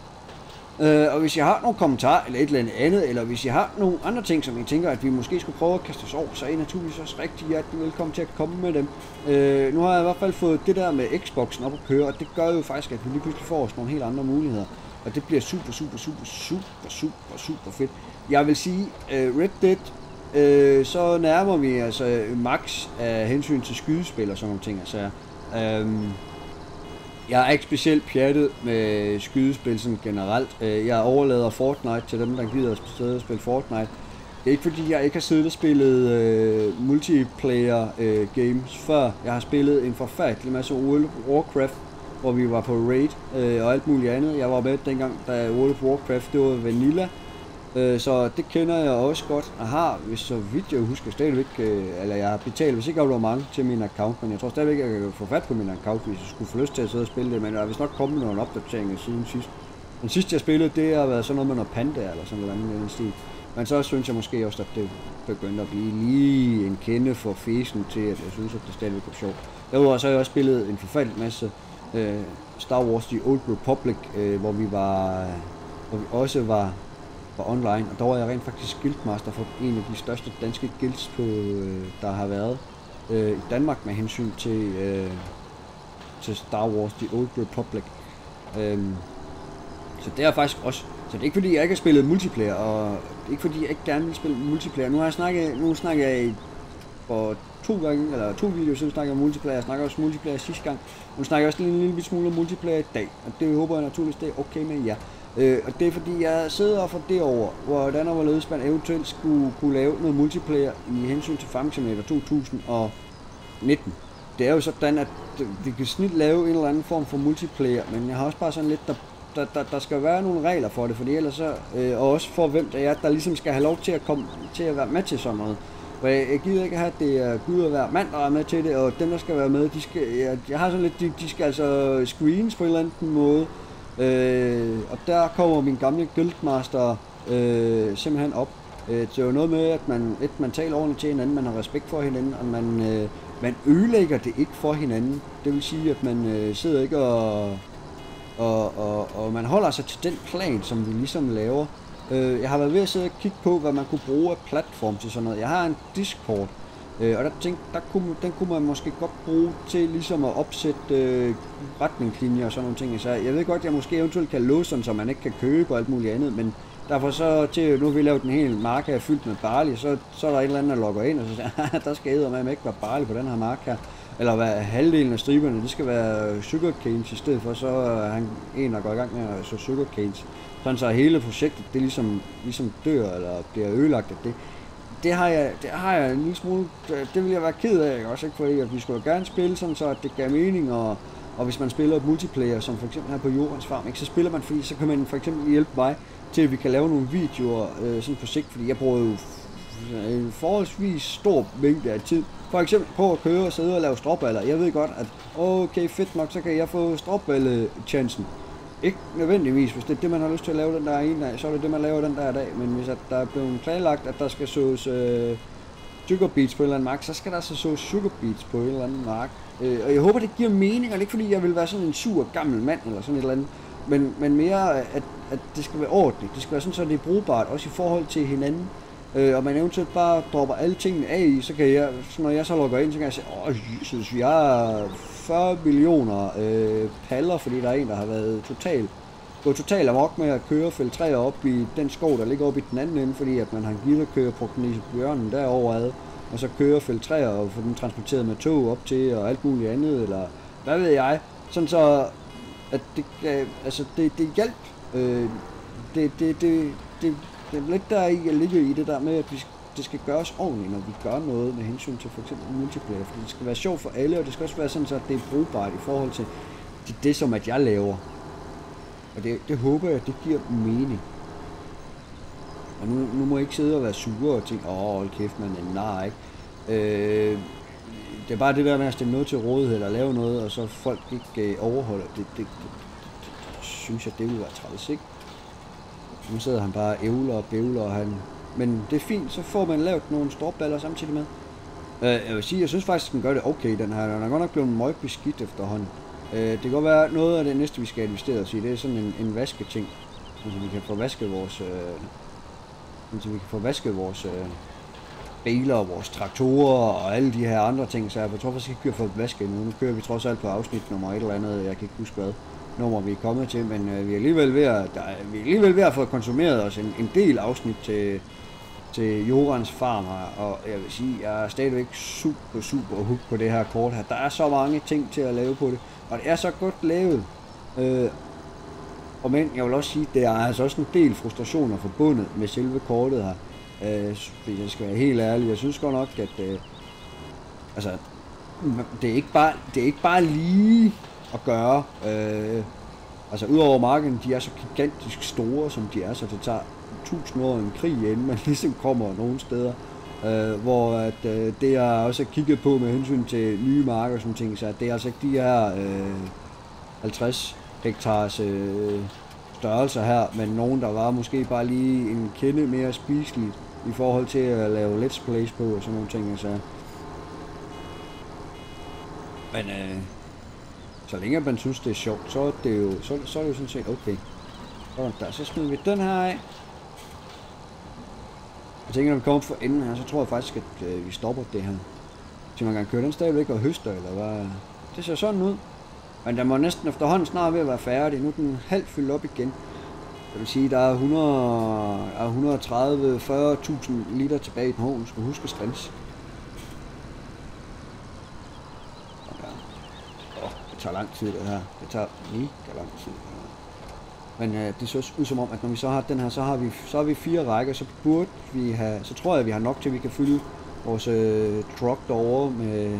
Uh, og hvis I har nogle kommentarer eller et eller andet, eller hvis I har nogle andre ting, som I tænker, at vi måske skulle prøve at kaste os over, så er I naturligvis også rigtig hjertelig velkommen til at komme med dem. Uh, nu har jeg i hvert fald fået det der med Xboxen op at køre, og det gør jo faktisk, at vi lige pludselig får os nogle helt andre muligheder. Og det bliver super, super, super, super, super, super fedt. Jeg vil sige, uh, Red Dead, uh, så nærmer vi altså max af hensyn til skydespil og sådan nogle ting. Altså, um, jeg er ikke specielt pjattet med skydespil sådan generelt. Jeg overlader Fortnite til dem, der gider at sidde og spille Fortnite. Det er ikke fordi, jeg ikke har siddet og spillet uh, multiplayer uh, games før. Jeg har spillet en forfærdelig masse World of Warcraft, hvor vi var på raid uh, og alt muligt andet. Jeg var med dengang, da World of Warcraft det var vanilla. Uh, så det kender jeg også godt. Jeg har, hvis så vidt jeg husker, stadigvæk, uh, eller jeg har betalt, hvis ikke abonnement til min account, men jeg tror stadigvæk, at jeg kan få fat på min account, hvis jeg skulle få lyst til at sidde og spille det, men der er vist nok kommet nogle opdateringer siden sidst. Den sidste jeg spillede, det har været sådan noget med noget Panda, eller sådan noget andet stil. Men så synes jeg måske også, at det begyndte at blive lige en kende for fesen til, at jeg synes, at det stadigvæk var sjovt. Derudover så har jeg også spillet en forfærdelig masse uh, Star Wars The Old Republic, uh, hvor vi var, hvor vi også var online, og der var jeg rent faktisk guildmaster for en af de største danske guilds, på, øh, der har været øh, i Danmark med hensyn til, øh, til Star Wars The Old Republic. Øhm, så det er faktisk også, så det er ikke fordi jeg ikke har spillet multiplayer, og ikke fordi jeg ikke gerne vil spille multiplayer. Nu har jeg snakket, nu snakker jeg for to gange, eller to videoer siden snakker jeg om multiplayer, jeg snakker også multiplayer sidste gang, nu snakker jeg også en lille smule om multiplayer i dag, og det håber jeg naturligvis, det er okay med jer. Øh, og det er fordi, jeg sidder og får det over, hvordan og hvorledes man eventuelt skulle kunne lave noget multiplayer i hensyn til Farming Simulator to tusind nitten. Det er jo sådan, at vi kan snit lave en eller anden form for multiplayer, men jeg har også bare sådan lidt, der, der, der, der skal være nogle regler for det, fordi ellers så, øh, og også for hvem det er, der ligesom skal have lov til at komme til at være med til sådan noget. For jeg, jeg gider ikke have, at det er Gud og hver mand, der er med til det, og dem, der skal være med, de skal, jeg, jeg har sådan lidt, de, de skal altså screens på en eller anden måde. Øh, og der kommer min gamle guildmaster øh, simpelthen op. Øh, det er jo noget med, at man, et, man taler ordentligt til hinanden, man har respekt for hinanden, og man, øh, man ødelægger det ikke for hinanden. Det vil sige, at man øh, sidder ikke og, og, og, og man holder sig til den plan, som vi ligesom laver. Øh, jeg har været ved at sidde og kigge på, hvad man kunne bruge af platform til sådan noget. Jeg har en Discord, øh, og der tænkte, der kunne, den kunne man måske godt bruge til ligesom at opsætte øh, retningslinjer og sådan nogle ting. Så jeg ved godt, at jeg måske eventuelt kan låse sådan, så man ikke kan købe og alt muligt andet, men derfor så til, nu har vi lavet en hel mark her fyldt med barley, så, så er der en eller anden, der logger ind, og så siger, der skal eddermame ikke være barley på den her mark her. Eller hvad, halvdelen af striberne, det skal være sugarcanes i stedet for, så er han en, der går i gang med at så sugarcanes. Sådan så hele projektet, det ligesom, ligesom dør, eller bliver ødelagt af det. Det har jeg, det har jeg en lille smule, det vil jeg være ked af, også ikke, fordi at vi skulle gerne spille sådan, så at det gav mening, og, og hvis man spiller et multiplayer, som for eksempel her på Jordens Farm, ikke, så spiller man, fordi så kan man for eksempel hjælpe mig til, at vi kan lave nogle videoer øh, sådan på sigt, fordi jeg bruger jo en forholdsvis stor mængde af tid, for eksempel på at køre og sidde og lave stråballer. Jeg ved godt, at okay, fedt nok, så kan jeg få stråballe-chancen. Ikke nødvendigvis, hvis det er det, man har lyst til at lave den der ene dag, så er det det, man laver den der dag. Men hvis at der er blevet planlagt, at der skal sås øh, sugar beets på en eller anden mark, så skal der så sås sugar beets på en eller anden mark. Øh, og jeg håber, det giver mening, og det er ikke fordi, jeg vil være sådan en sur gammel mand eller sådan et eller andet. Men, men mere, at, at det skal være ordentligt. Det skal være sådan, så det er brugbart, også i forhold til hinanden. Øh, og man eventuelt bare dropper alle tingene af i, så kan jeg, så når jeg så logger ind, så kan jeg sige, åh, Jesus, vi har fyrre millioner øh, paller, fordi der er en, der har været total, gået totalt amok med at køre fælde træer op i den skov, der ligger oppe i den anden ende, fordi at man har givet at køre på Bjørnen derovre ad, og så køre fælde træer og få dem transporteret med tog op til, og alt muligt andet, eller hvad ved jeg. Sådan så, at det, øh, altså det, det hjælp. Øh, det, det, det, det, det er lidt der i at ligge i det der med, at vi, det skal gøres ordentligt, når vi gør noget med hensyn til for eksempel multiplayer. Fordi det skal være sjovt for alle, og det skal også være sådan, så at det er brugbart i forhold til det, det som at jeg laver. Og det, det håber jeg, det giver mening. Og nu, nu må jeg ikke sidde og være sure og tænke, åh, hold kæft, man er nar, ikke? Øh, det er bare det der med at stille noget til rådighed, eller lave noget, og så folk ikke øh, overholder det, det, det, det, det, synes jeg, det ville være træls, ikke? Nu sidder han bare ævler og bævler, og han... Men det er fint, så får man lavet nogle stråballer samtidig med. Øh, jeg vil sige, jeg synes faktisk, den gør det okay, den her. Den er godt nok blevet meget beskidt efterhånden. Øh, det kan godt være noget af det næste, vi skal investere os i, det er sådan en, en vasketing. Så vi kan få vasket vores... Øh, så vi kan få vasket vores... Øh, biler og vores traktorer og alle de her andre ting, så jeg tror faktisk ikke, vi har fået vasket endnu. Nu kører vi trods alt på afsnit nummer et eller andet, jeg kan ikke huske hvad nummer vi er kommet til, men øh, vi er alligevel ved at, der, vi er alligevel ved at få konsumeret os en, en del afsnit til, til Jorans farm her, og jeg vil sige, jeg er stadigvæk super, super hooked på det her kort her. Der er så mange ting til at lave på det, og det er så godt lavet. Øh, og men jeg vil også sige, det er altså også en del frustrationer forbundet med selve kortet her. Øh, hvis jeg skal være helt ærlig, jeg synes godt nok, at øh, altså, det er ikke bare, det er ikke bare lige at gøre. Øh, altså udover marken, de er så gigantisk store, som de er, så det tager tusind år en krig, inden man ligesom kommer nogle steder. Øh, hvor at, øh, det jeg også har kigget på med hensyn til nye marker og sådan ting, så det er altså ikke de her øh, halvtreds hektars øh, størrelser her, men nogen, der var måske bare lige en kende mere spiseligt i forhold til at lave let's plays på og sådan nogle ting. Altså. Men øh, så længe man synes det er sjovt, så er det jo, så, så er det jo sådan set okay. Sådan der, så smider vi den her af. Jeg tænker, når vi kommer for enden her, så tror jeg faktisk, at øh, vi stopper det her. Så man kan køre den stadigvæk og høster, eller hvad? Det ser sådan ud. Men der må næsten efterhånden snart ved at være færdig. Nu er den halvt fyldt op igen. Det vil sige, der er hundrede, er hundrede og tredive til fyrre tusind liter tilbage i den hånd. Du skal huske at stands. Åh, oh, det tager lang tid det her. Det tager mega lang tid. Men øh, det ser også ud som om, at når vi så har den her, så har vi, så har vi fire rækker, så burde vi have, så tror jeg, at vi har nok til, at vi kan fylde vores øh, truck derovre med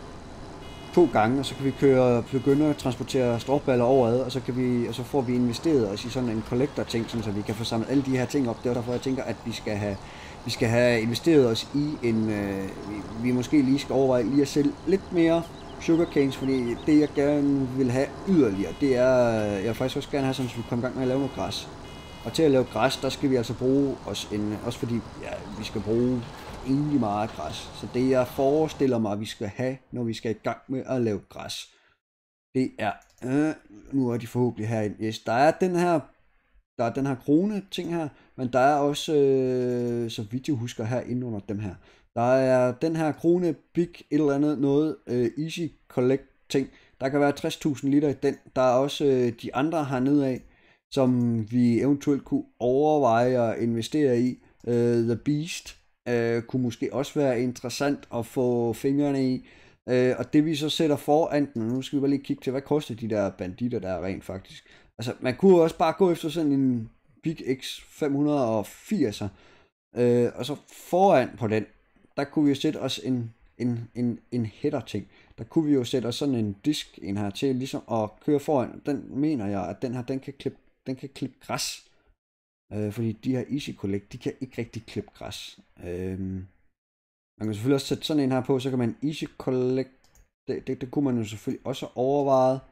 to gange, og så kan vi køre, begynde at transportere stråballer overad, og så, kan vi, og så får vi investeret os i sådan en collector-ting, så vi kan få samlet alle de her ting op. Det er derfor, jeg tænker, at vi skal have, vi skal have investeret os i en, øh, vi, vi måske lige skal overveje lige at sælge lidt mere sugarcanes, fordi det jeg gerne vil have yderligere, det er, jeg vil faktisk også gerne have sådan, at vi kommer i gang med at lave noget græs. Og til at lave græs, der skal vi altså bruge os en, også fordi ja, vi skal bruge egentlig meget græs. Så det jeg forestiller mig, at vi skal have, når vi skal i gang med at lave græs, det er, øh, nu er de forhåbentlig herinde, yes, der er den her, der er den her krone ting her, men der er også, øh, så vidt jeg husker her inde under dem her, der er den her krone big et eller andet noget, øh, easy collect ting, der kan være tres tusind liter i den, der er også øh, de andre hernede af, som vi eventuelt kunne overveje at investere i, øh, The Beast, Uh, kunne måske også være interessant at få fingrene i, uh, og det vi så sætter foran den, nu skal vi bare lige kigge til, hvad koster de der banditter der rent faktisk. Altså man kunne også bare gå efter sådan en Big X fem hundrede og firs, uh, og så foran på den, der kunne vi jo sætte os en, en, en, en header ting, der kunne vi jo sætte os sådan en disk en her til ligesom at køre foran. Den mener jeg, at den her, den kan klippe, den kan klippe græs. Øh, fordi de her Easy Collect, de kan ikke rigtig klippe græs. Øh, man kan selvfølgelig også sætte sådan en her på, så kan man Easy Collect, det, det, det kunne man jo selvfølgelig også overveje.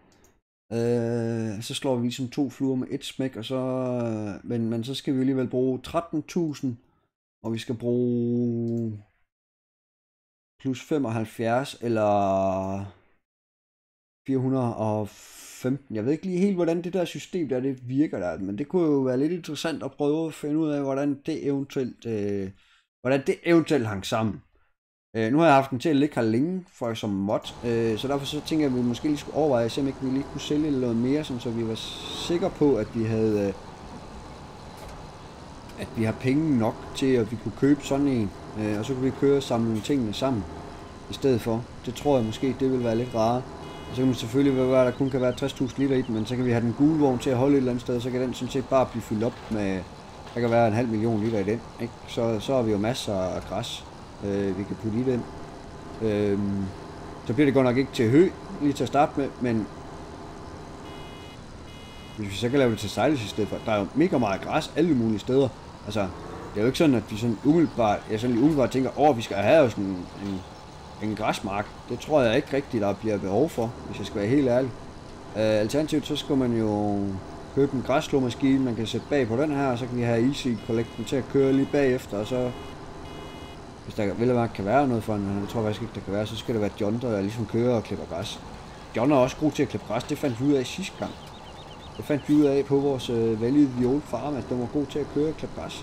Øh, så slår vi ligesom to fluer med et smæk, og så, men, men så skal vi alligevel bruge tretten tusind, og vi skal bruge plus femoghalvfjerds, eller fire hundrede og femten. Jeg ved ikke lige helt, hvordan det der system der, det virker der, men det kunne jo være lidt interessant at prøve at finde ud af, hvordan det eventuelt, øh, hvordan det eventuelt hang sammen. Øh, nu har jeg haft den til at ligge her længe for som mod, øh, så derfor så tænker jeg, at vi måske lige skulle overveje, så om ikke vi lige kunne sælge noget mere, sådan, så vi var sikre på, at vi havde, øh, at vi har penge nok til, at vi kunne købe sådan en, øh, og så kunne vi køre og samle tingene sammen i stedet for. Det tror jeg måske, det ville være lidt rarere. Og så kan man selvfølgelig være, at der kun kan være tres tusind liter i den, men så kan vi have den gule vogn til at holde et eller andet sted, så kan den sådan set bare blive fyldt op med, der kan være en halv million liter i den, ikke? Så, så har vi jo masser af græs, øh, vi kan putte i den. Øh, så bliver det godt nok ikke til hø, lige til at starte med, men hvis vi så kan lave det til sejles i stedet for, der er jo mega meget græs alle mulige steder. Altså, det er jo ikke sådan, at vi sådan umiddelbart, jeg sådan lige umiddelbart tænker, åh, vi skal have sådan en, en, en græsmark. Det tror jeg ikke rigtigt, der bliver behov for, hvis jeg skal være helt ærlig. Uh, alternativt, så skal man jo købe en græsslåmaskine, man kan sætte bag på den her, og så kan vi have Easy Collecten til at køre lige bagefter, og så, hvis der vel og kan være noget for en, det tror jeg faktisk ikke, der kan være, så skal det være John, der ligesom kører og klipper græs. John er også god til at klippe græs, det fandt vi ud af sidste gang. Det fandt vi ud af på vores øh, vældige Viol Farm, at den var god til at køre og klippe græs.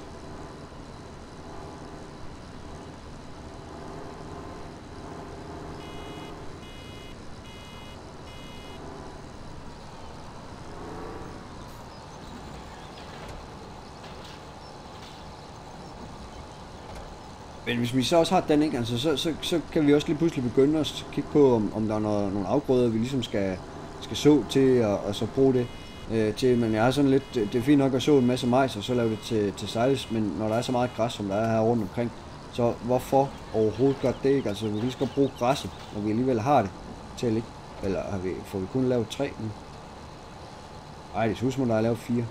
Men hvis vi så også har den, ikke, altså, så, så, så kan vi også lige pludselig begynde at kigge på, om, om der er noget, nogle afgrøder, vi ligesom skal, skal så til, og, og så bruge det øh, til. Men jeg har sådan lidt, det er fint nok at så en masse majs, og så lave det til, til sejles, men når der er så meget græs, som der er her rundt omkring, så hvorfor overhovedet gør det ikke? Altså, vi lige skal bruge græsset, når vi alligevel har det til at ligge. Eller har vi, får vi kun lavet tre nu? Ej, det synes man, der er lavet fire.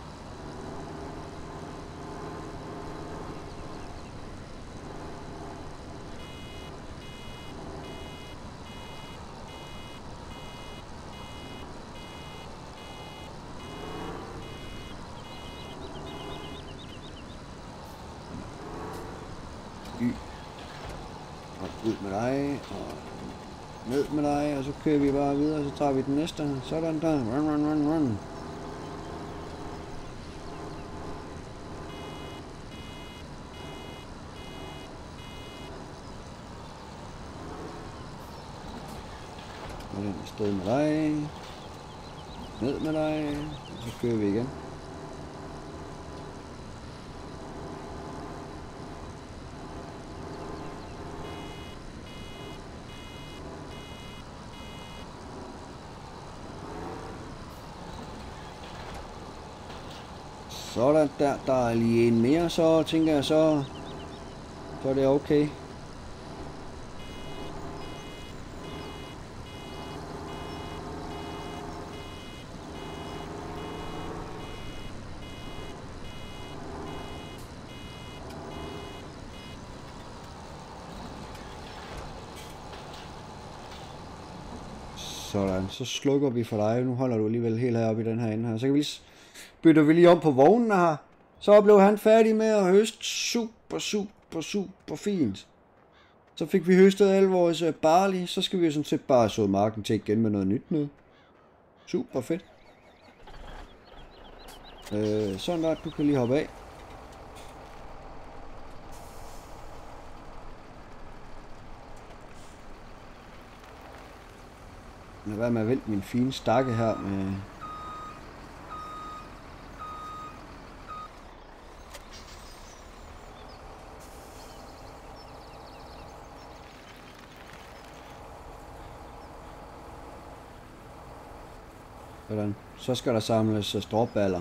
Og ud med dig, og ned med dig, og så kører vi bare videre, og så tager vi den næste. Sådan der. Run, run, run, run. Og den er sted med dig. Ned med dig, og så kører vi igen. Sådan der, der er lige en mere, så tænker jeg så, så er det okay. Sådan, så slukker vi for dig. Nu holder du alligevel helt heroppe i den her ende her. Så kan vi lige bytter vi lige om på vognen her. Så blev han færdig med at høste super, super, super fint. Så fik vi høstet alle vores barley. Så skal vi jo sådan set bare så marken til igen med noget nyt nu. Super fedt. Øh, sådan der, du kan lige hoppe af. Lad være med at vælte min fine stakke her med... Sådan. Så skal der samles stråballer.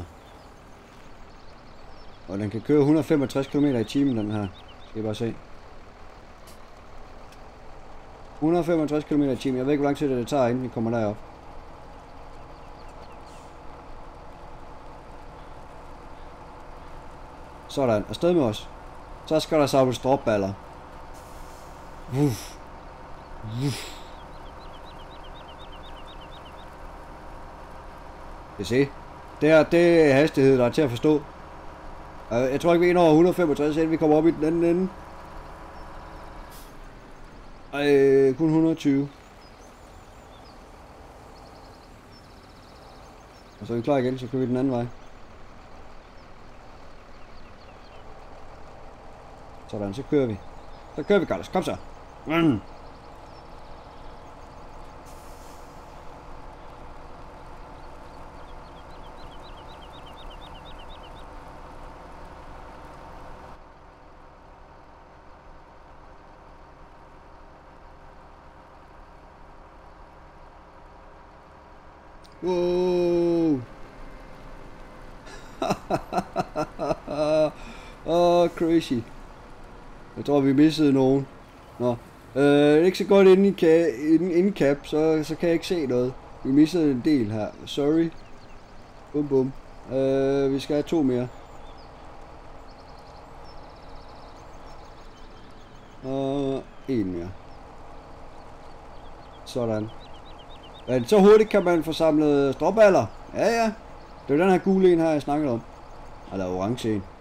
Og den kan køre et hundrede og femogtres kilometer i timen, den her. Skal I bare se. et hundrede og femogtres kilometer i timen. Jeg ved ikke, hvor lang tid det tager, inden vi kommer derop. Sådan. Afsted med os. Så skal der samles stråballer. Uff. Uff. Det se. Det er, det er hastighed, der er til at forstå. Jeg tror ikke, vi er over et hundrede og femogtres, inden vi kommer op i den anden ende. Ej, kun et hundrede og tyve. Og så er vi klar igen, så kører vi den anden vej. Sådan, så kører vi. Så kører vi, Carlos. Kom så. Mm. Wow. Åh, oh, crazy. Jeg tror, vi missede nogen. Nå. Øh, ikke så godt inde i, ka- inde, inde cap, så, så kan jeg ikke se noget. Vi missede en del her. Sorry. Bum bum. Øh, vi skal have to mere. Og en mere. Sådan. Men så hurtigt kan man få samlet stråballer. Ja, ja. Det er den her gule en her, jeg snakkede om. Eller orange en.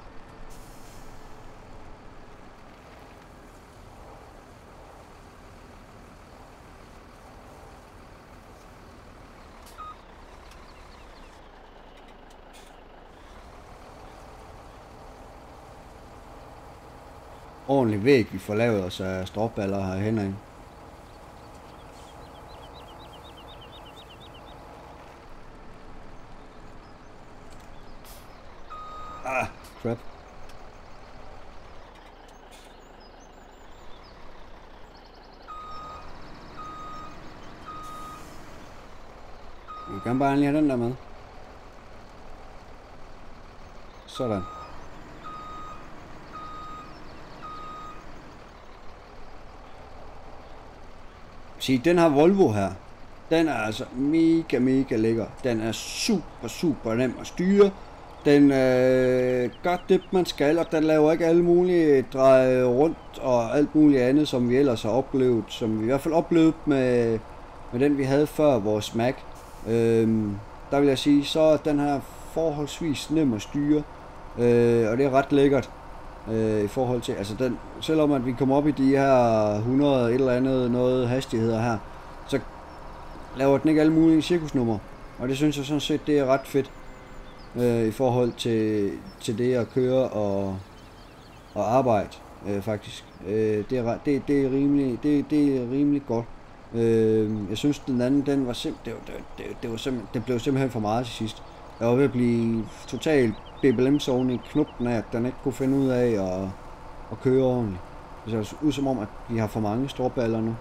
Ordentlig væg, vi får lavet os af stråballer herhen af. Ah, crap. Vi kan bare lige have den der med. Sådan. Se, den her Volvo her, den er altså mega, mega lækker. Den er super, super nem at styre. Den øh, gør det, man skal, og den laver ikke alle mulige dreje rundt og alt muligt andet, som vi ellers har oplevet. Som vi i hvert fald oplevede med, med den, vi havde før, vores Mac. Øhm, der vil jeg sige, så er den her forholdsvis nem at styre, øh, og det er ret lækkert. Øh, i forhold til, altså den, selvom at vi kommer op i de her hundrede et eller andet noget hastigheder her, så laver den ikke alle mulige cirkusnummer, og det synes jeg sådan set, det er ret fedt øh, i forhold til, til det at køre og, og arbejde øh, faktisk. Øh, det, er, det, det, er rimelig, det, det er rimelig godt. Øh, jeg synes den anden, den var simpelthen, det, det, det, det, var simpelthen, det blev simpelthen for meget til sidst. Jeg var ved at blive totalt B B L M-zogen i knopten af, at den ikke kunne finde ud af at, at køre ordentligt. Det ser ud som om, at vi har for mange stråballer nu.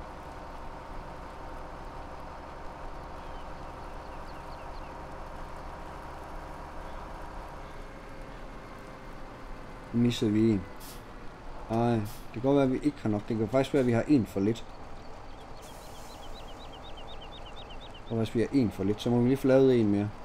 Nu missede vi en. Ej, det kan godt være, at vi ikke har nok. Det kan faktisk være, at vi har en for lidt. Og hvis vi har en for lidt, så må vi lige få lavet en mere.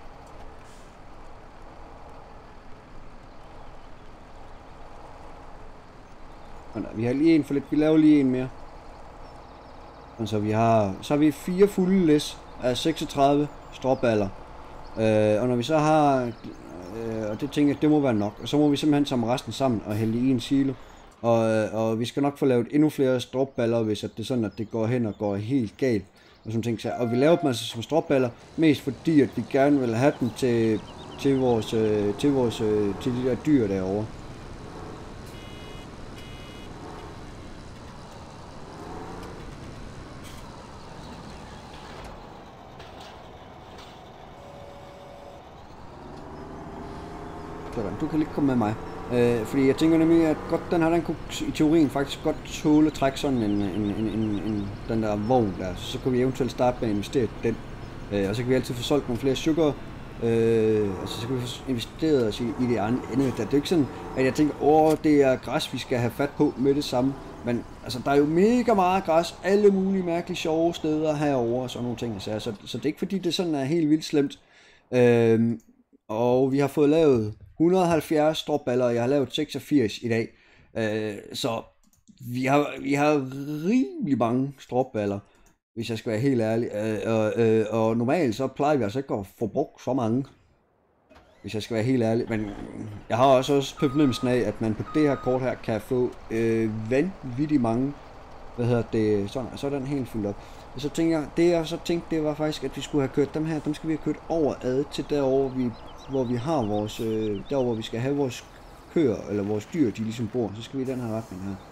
Vi har lige en for lidt, vi laver lige en mere. Og så vi har, så har vi fire fulde læs af seksogtredive stråballer. Øh, og når vi så har, øh, og det tænker jeg, det må være nok. Og så må vi simpelthen samle resten sammen og hælde i en silo. Og, og vi skal nok få lavet endnu flere stråballer, hvis at det er sådan, at det går hen og går helt galt. Og, sådan ting. Og vi laver dem altså som stråballer, mest fordi at vi gerne vil have dem til, til, vores, til, vores, til de der dyr derovre. Du kan lige komme med mig, øh, fordi jeg tænker nemlig, at godt, den her, den kunne i teorien faktisk godt tåle at trække sådan en, en, en, en, en den der vogn der, så kunne vi eventuelt starte med at investere i den, øh, og så kan vi altid få solgt nogle flere sugar, øh, altså så kan vi få investeret os i, i det andet. Det er jo ikke sådan, at jeg tænker, åh, det er græs, vi skal have fat på med det samme, men altså, der er jo mega meget græs, alle mulige mærkelige sjove steder herovre og sådan nogle ting, så, så, så det er ikke fordi, det sådan er helt vildt slemt, øh, og vi har fået lavet et hundrede og halvfjerds stråballer, og jeg har lavet seksogfirs i dag. Øh, så vi har, vi har rimelig mange stråballer, hvis jeg skal være helt ærlig. Øh, og, øh, og normalt så plejer vi altså ikke at få brugt så mange, hvis jeg skal være helt ærlig. Men jeg har også, også på fornemmelsen af, at man på det her kort her kan få øh, vanvittigt mange, hvad hedder det, sådan, så er den helt fyldt op. Og så tænker jeg, det jeg så tænkte, det var faktisk, at vi skulle have kørt dem her, dem skal vi have kørt over ad til derovre, vi hvor vi har vores, øh, der hvor vi skal have vores køer, eller vores dyr, de ligesom bor, så skal vi i den her retning her.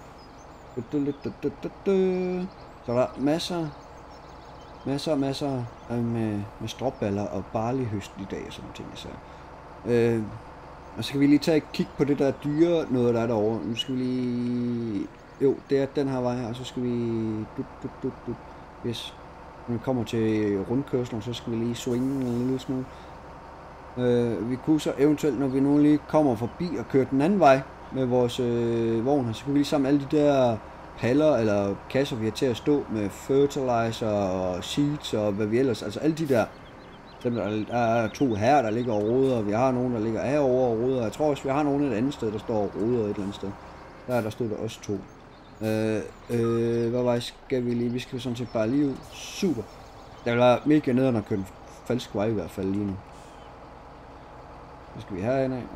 Så der er masser, masser, masser med, med stråballer og barleyhøst i dag og sådan ting. Så. Øh, og så skal vi lige tage et kig på det der dyre noget, der er derovre. Nu skal vi lige, jo, det er den her vej her, og så skal vi, dut, dut, dut, dut. Yes. Når vi kommer til rundkørslen, så skal vi lige swinge en lille smule. Øh, vi kunne så eventuelt, når vi nu lige kommer forbi og kører den anden vej med vores øh, vogn her, så kunne vi lige samle alle de der paller eller kasser, vi har til at stå med fertilizer og seeds og hvad vi ellers, altså alle de der. Dem der, der er to her, der ligger og roder, og vi har nogen, der ligger herovre og roder. Jeg tror også, vi har nogen et andet sted, der står og roder et eller andet sted. Der, der stod der også to. Øh, øh, hvad vej skal vi lige? Vi skal sådan set bare lige ud. Super. Det vil være mega nederen at køre en falsk vej i hvert fald lige nu. Så skal vi herinde af.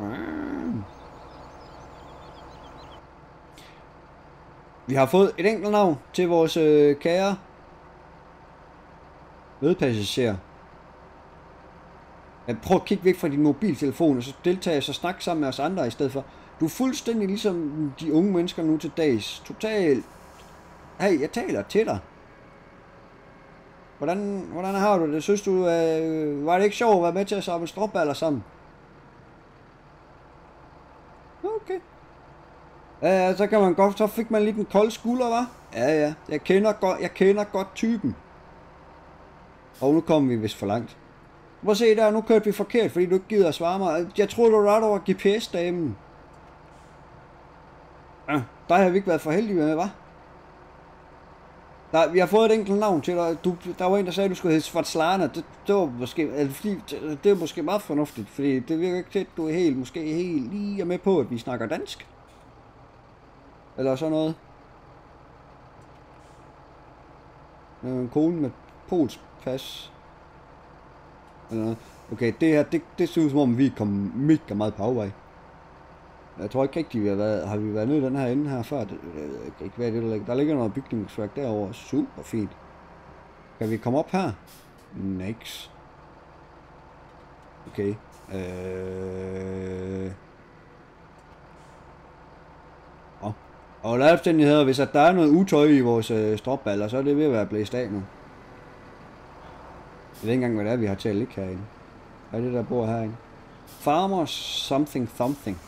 Vi har fået et enkelt navn til vores øh, kære medpassager. Jeg prøver at kigge væk fra din mobiltelefon, og så deltage og så snakke sammen med os andre i stedet for. Du er fuldstændig ligesom de unge mennesker nu til dags. Totalt. Hey, jeg taler til dig. Hvordan, hvordan har du det? Synes du, øh, var det ikke sjovt at være med til at samle stråballer sammen? Okay. Ja, så kan man godt, så fik man lidt en kold skulder, hva'? Ja, ja. Jeg kender godt, jeg kender godt typen. Og nu kommer vi vist for langt. Prøv at se der, nu kørte vi forkert, fordi du ikke gider at svare mig. Jeg troede, du var ret over G P S-damen. Ja, der har vi ikke været for heldige med, hva'? Der, vi har fået et enkelt navn til dig. Du, der var en, der sagde, at du skulle hedde Svartslana. Det, det var måske, altså, fordi, det, det er måske meget fornuftigt, fordi det virker ikke til, at du er helt, måske helt lige er med på, at vi snakker dansk. Eller sådan noget. En kone med polsk pas. Eller noget. Okay, det her, det, det ser ud som om, vi er kommet mega meget på afvej. Jeg tror ikke rigtigt, vi har været, har vi været nede i den her ende her før. Det, det kan ikke være det, der ligger. Der ligger noget bygningsværk derovre. Super fint. Kan vi komme op her? Next. Okay. Øh... Oh. Og under omstændigheder, hvis at der er noget utøj i vores øh, stropballer, så er det ved at være blæst af nu. Jeg ved ikke engang, hvad det er, vi har til at ligge herinde. Hvad er det, der bor herinde? Farmers something something.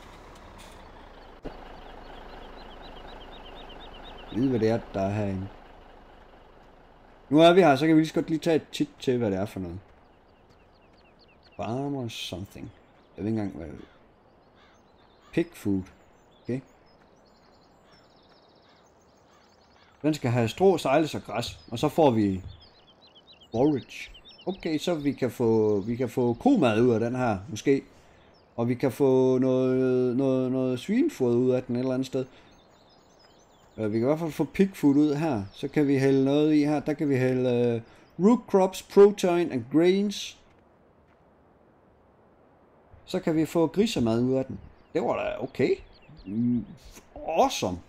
Jeg ved, hvad det er, der er herinde. Nu er vi her, så kan vi lige så godt lige tage et tit til, hvad det er for noget. Farmers something. Jeg ved ikke engang, hvad det er. Pig food. Okay. Den skal have strå, sejles og græs. Og så får vi forage. Okay, så vi kan få vi kan få komad ud af den her, måske. Og vi kan få noget, noget, noget svinefod ud af den et eller andet sted. Vi kan i hvert fald få pigfood ud her. Så kan vi hælde noget i her. Der kan vi hælde uh, root crops, protein and grains. Så kan vi få grisemad ud af den. Det var da okay. Mm, awesome.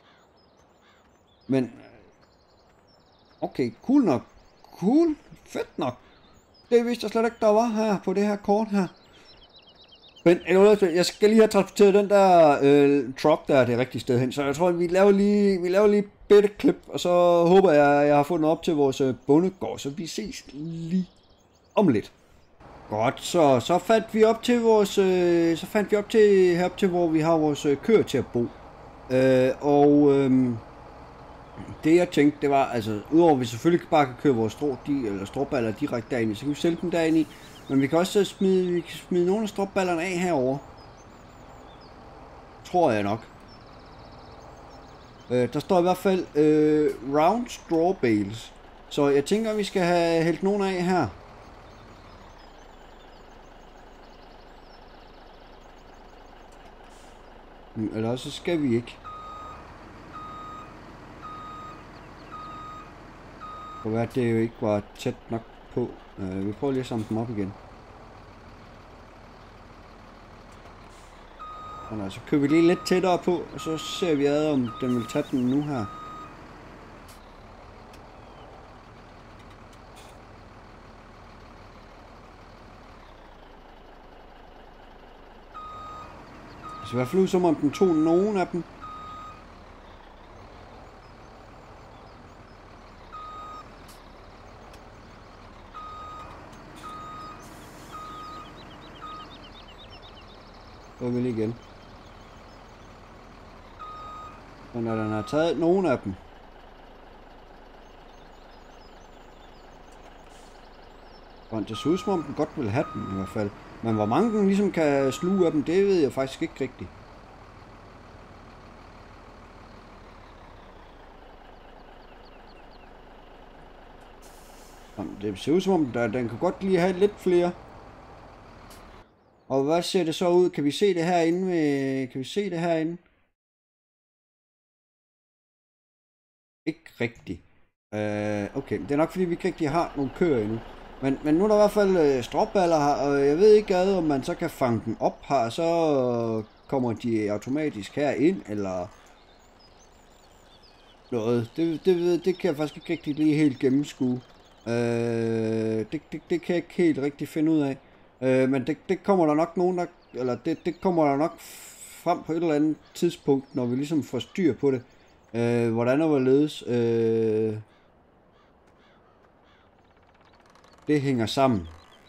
Men okay, cool nok. Cool. Fedt nok. Det vidste jeg slet ikke, der var her på det her kort her. Men jeg skal lige have transporteret den der øh, truck, der er det rigtige sted hen. Så jeg tror, at vi laver lige, vi laver lige bitte klip, og så håber jeg, at jeg har fundet op til vores bondegård. Så vi ses lige om lidt. Godt, så, så fandt vi op til vores, øh, så fandt vi op til herop til, hvor vi har vores øh, køer til at bo. Øh, og øh, det jeg tænkte, det var, altså, udover at vi selvfølgelig bare kan køre vores strå, de, eller stråballer direkte derinde, så kan vi sælge dem derinde i. Men vi kan også smide, vi kan smide nogle af stråballerne af herover. Tror jeg nok. Øh, der står i hvert fald øh, round straw bales. Så jeg tænker, at vi skal have hældt nogle af her. Eller også skal vi ikke. For hvad det jo ikke var tæt nok på. Uh, vi prøver lige at samle dem op igen. Og så kører vi lige lidt tættere på, og så ser vi ad, om den vil tage den nu her. Så i hvert fald ud som om den tog nogen af dem. Så vil igen. Og når den har taget nogen af dem, Og det ser ud som om den godt vil have den i hvert fald. Men hvor mange den ligesom kan sluge af dem, det ved jeg faktisk ikke rigtigt. Det ser ud som om, der, den kan godt lige have lidt flere. Og hvad ser det så ud? Kan vi se det herinde? Med, kan vi se det herinde? Ikke rigtigt. Uh, okay, det er nok fordi vi ikke rigtig har nogle køer endnu. Men, men nu er der i hvert fald uh, stråballer her, og jeg ved ikke ad, om man så kan fange dem op her, så kommer de automatisk her ind, eller noget. Det, det, det kan jeg faktisk ikke rigtig lige helt gennemskue. Uh, det, det, det kan jeg ikke helt rigtig finde ud af. Uh, men det, det kommer der nok nogen, der, eller det, det kommer der nok frem på et eller andet tidspunkt, når vi ligesom får styr på det. Uh, hvordan og hvorledes uh, det hænger sammen.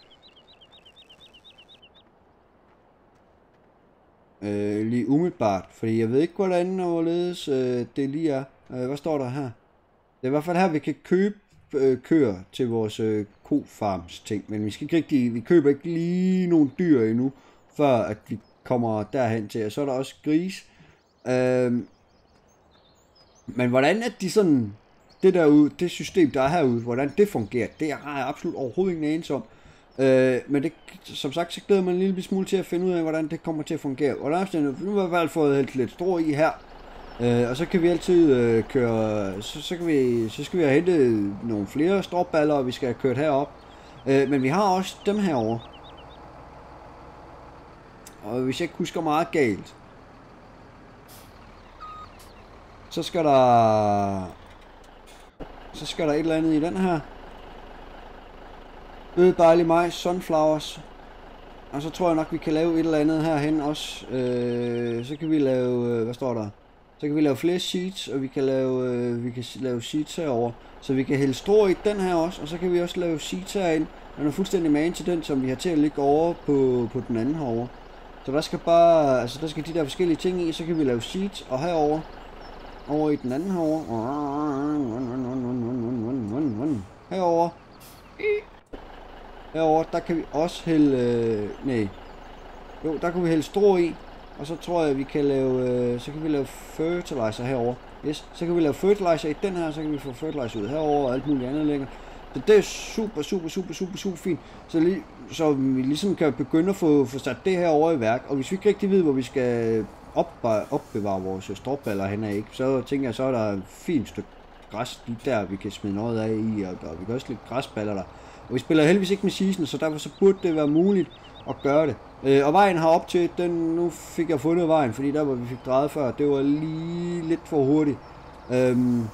Uh, lige umiddelbart, fordi jeg ved ikke hvordan og hvorledes uh, det lige er. Uh, hvad står der her? Det er i hvert fald her vi kan købe uh, køer til vores uh, kofarms ting, men vi skal ikke rigtig, vi køber ikke lige nogle dyr endnu, før at vi kommer derhen til, og så er der også gris. Uh, Men hvordan at de sådan, det derude, det system der er herude, hvordan det fungerer, det har jeg absolut overhovedet ingen anelse om. Øh, men det, som sagt, så glæder man en lille smule til at finde ud af, hvordan det kommer til at fungere. Og der nu har vi i hvert fald fået helt lidt strå i her, øh, og så kan vi altid øh, køre, så, så, kan vi, så skal vi have hentet nogle flere stråballer, og vi skal have kørt herop. Øh, men vi har også dem herovre. Og hvis jeg ikke husker meget galt, så skal der så skal der et eller andet i den her. Ved dejlig majs, sunflowers. Og så tror jeg nok vi kan lave et eller andet herhen også. Øh, så kan vi lave, hvad står der? Så kan vi lave flere sheets, og vi kan lave øh, vi kan lave sheets herover. Så vi kan hælde strå i den her også, og så kan vi også lave sheets herinde. Den er fuldstændig magen til den, som vi har til at ligge over på på den anden herover. Så der skal bare, altså der skal de der forskellige ting i, så kan vi lave sheets, og herover over i den anden herovre. Herovre. Herovre, der kan vi også hælde... Øh, nej. Jo, der kan vi hælde strå i. Og så tror jeg, vi kan lave... Øh, så kan vi lave fertilizer herovre. Yes, så kan vi lave fertilizer i den her, så kan vi få fertilizer ud herovre og alt muligt andet længere. Så det er super, super, super, super, super fint. Så, lige, så vi ligesom kan begynde at få, få sat det her over i værk. Og hvis vi ikke rigtig ved, hvor vi skal... opbevare vores stråballer hen af, ikke? Så tænker jeg, så er der et fint stykke græs lige der, vi kan smide noget af i, og, og vi kan også lidt græsballer der. Og vi spiller heldigvis ikke med season, så derfor så burde det være muligt at gøre det. Øh, og vejen herop til, den, nu fik jeg fundet vejen, fordi der hvor vi fik drejet før, det var lige lidt for hurtigt. Øhm,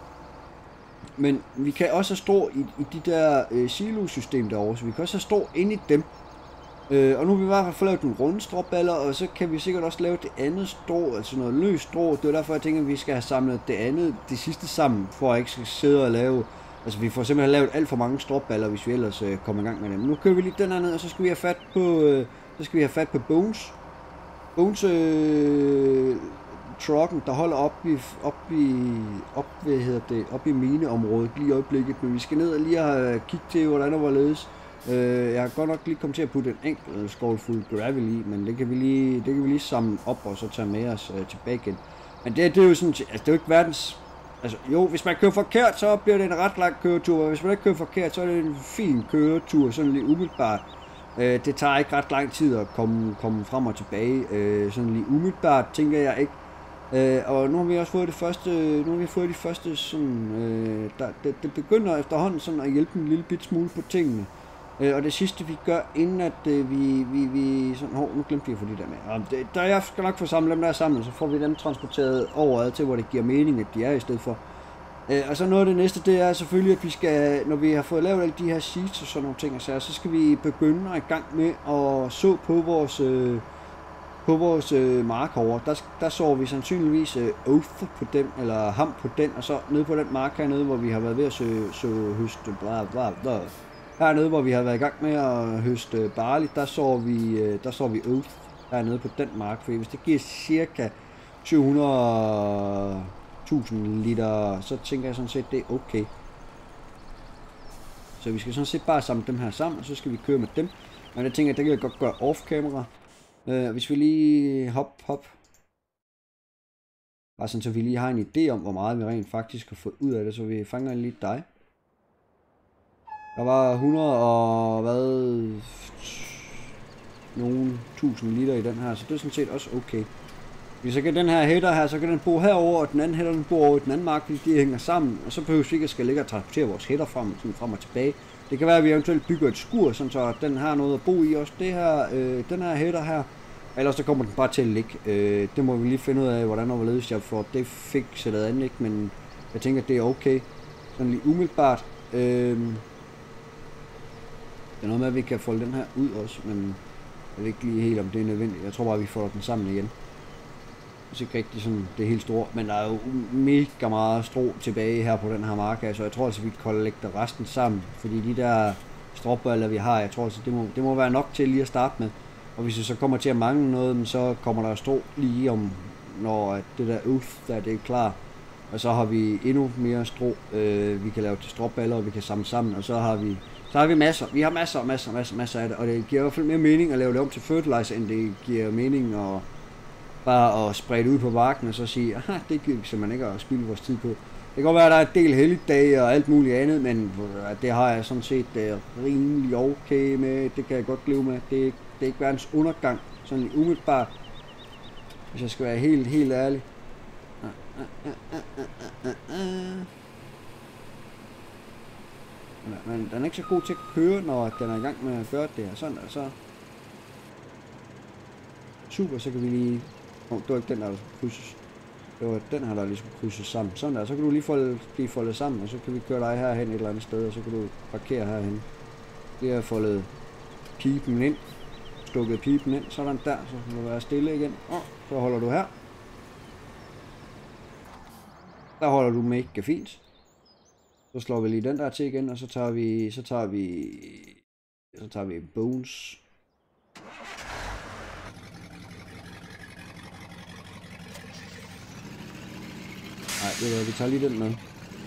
men vi kan også have strå i, i de der øh, silo-system derovre, så vi kan også have strå inde i dem. Øh, og nu har vi i hvert fald fået lavet nogle runde stråballer, og så kan vi sikkert også lave det andet strå, altså noget løst strå. Det er derfor, jeg tænker, at vi skal have samlet det andet, det sidste sammen, for at ikke skal sidde og lave... Altså, vi får simpelthen lavet alt for mange stråballer, hvis vi ellers øh, kommer i gang med dem. Nu kører vi lige den her ned, og så skal vi have fat på, øh, så skal vi have fat på Bones. Bones øh, trucken, der holder op i, op i, op, hvad hedder det, op i mineområdet lige i øjeblikket. Men vi skal ned og lige have kigge til, hvordan der var ledes. Øh, jeg har godt nok lige kommet til at putte en enkelt skålfuld gravel i, men det kan vi lige, det kan vi lige samle op og så tage med os øh, tilbage igen. Men det, det er jo sådan, altså det er jo ikke verdens, altså jo, hvis man kører forkert, så bliver det en ret lang køretur, og hvis man ikke kører forkert, så er det en fin køretur, sådan lige umiddelbart. Øh, det tager ikke ret lang tid at komme, komme frem og tilbage, øh, sådan lige umiddelbart, tænker jeg ikke. Øh, og nu har vi også fået det første, nu har vi fået de første sådan, øh, der, det, det begynder efterhånden sådan at hjælpe en lille bit smule på tingene. Og det sidste vi gør, inden at øh, vi, vi, vi sådan, hov, nu glemte vi at få de der med. Og det, der jeg skal nok få samlet dem der sammen, så får vi dem transporteret over til, hvor det giver mening, at de er i stedet for. Øh, og så noget af det næste, det er selvfølgelig, at vi skal, når vi har fået lavet alle de her sheets og sådan nogle ting, så, så skal vi begynde at i gang med at så på vores, øh, på vores øh, mark herovre. Der, der så vi sandsynligvis øh, oath på den, eller ham på den, og så nede på den mark hernede, hvor vi har været ved at så, så høste bla bla bla. Hernede, hvor vi har været i gang med at høste barley, der så vi, der så vi oath hernede på den mark, for hvis det giver cirka syv hundrede tusind liter, så tænker jeg sådan set, det er okay. Så vi skal sådan set bare samle dem her sammen, og så skal vi køre med dem. Men jeg tænker, at det kan jeg godt gøre off-camera. Uh, hvis vi lige hop, hop. Bare sådan, så vi lige har en idé om, hvor meget vi rent faktisk har fået ud af det, så vi fanger lige dig. Der var hundrede og hvad... nogle tusind liter i den her, så det er sådan set også okay. Hvis så kan den her header her, så kan den bo herover, og den anden header den bor over i den anden mark, fordi de hænger sammen, og så behøver vi ikke at skal ligge og transportere vores header frem, sådan frem og tilbage. Det kan være, at vi eventuelt bygger et skur, sådan så den har noget at bo i også. Det her, øh, den her header her, ellers så kommer den bare til at ligge. Øh, det må vi lige finde ud af, hvordan og hvorledes jeg får det fikset eller andet, ikke? Men jeg tænker, at det er okay. Sådan lige umiddelbart. Øh, det er noget med, at vi kan folde den her ud også, men jeg ved ikke lige helt, om det er nødvendigt. Jeg tror bare, at vi folder den sammen igen. Det er ikke rigtig sådan det helt store, men der er jo mega meget strå tilbage her på den her mark, så jeg tror altså, vi kan lægge resten sammen, fordi de der stråballer, vi har, jeg tror altså, det må, det må være nok til lige at starte med. Og hvis vi så kommer til at mangle noget, så kommer der strå lige om, når det der oath, der det er klar. Og så har vi endnu mere strå, øh, vi kan lave til stråballer, og vi kan samle sammen, og så har vi så har vi masser, vi har masser, masser, masser, masser af det, og det giver i hvert fald mere mening at lave det om til fertilizer, end det giver mening at bare at sprede det ud på marken og så sige, aha, det giver vi simpelthen ikke at spilde vores tid på. Det kan godt være, at der er et del helligdage og alt muligt andet, men det har jeg sådan set uh, rimelig okay med. Det kan jeg godt leve med. Det er, det er ikke verdens undergang, sådan lidt umiddelbart, hvis jeg skal være helt, helt ærlig. Men den er ikke så god til at køre, når den er i gang med at gøre det her. Sådan der, så super, så kan vi lige... Oh, det var ikke den, der skulle krydses. Det var den her, der lige skulle krydses sammen. Sådan der, så kan du lige folde, blive foldet sammen, og så kan vi køre dig herhen et eller andet sted, og så kan du parkere herhen. Det er foldet pipen ind, stukket pipen ind, sådan der, så kan du være stille igen. Og så holder du her. Der holder du mega fint. Så slår vi lige den der til igen, og så tager vi, så tager vi, så tager vi bones. Nej, det er, vi tager lige den med.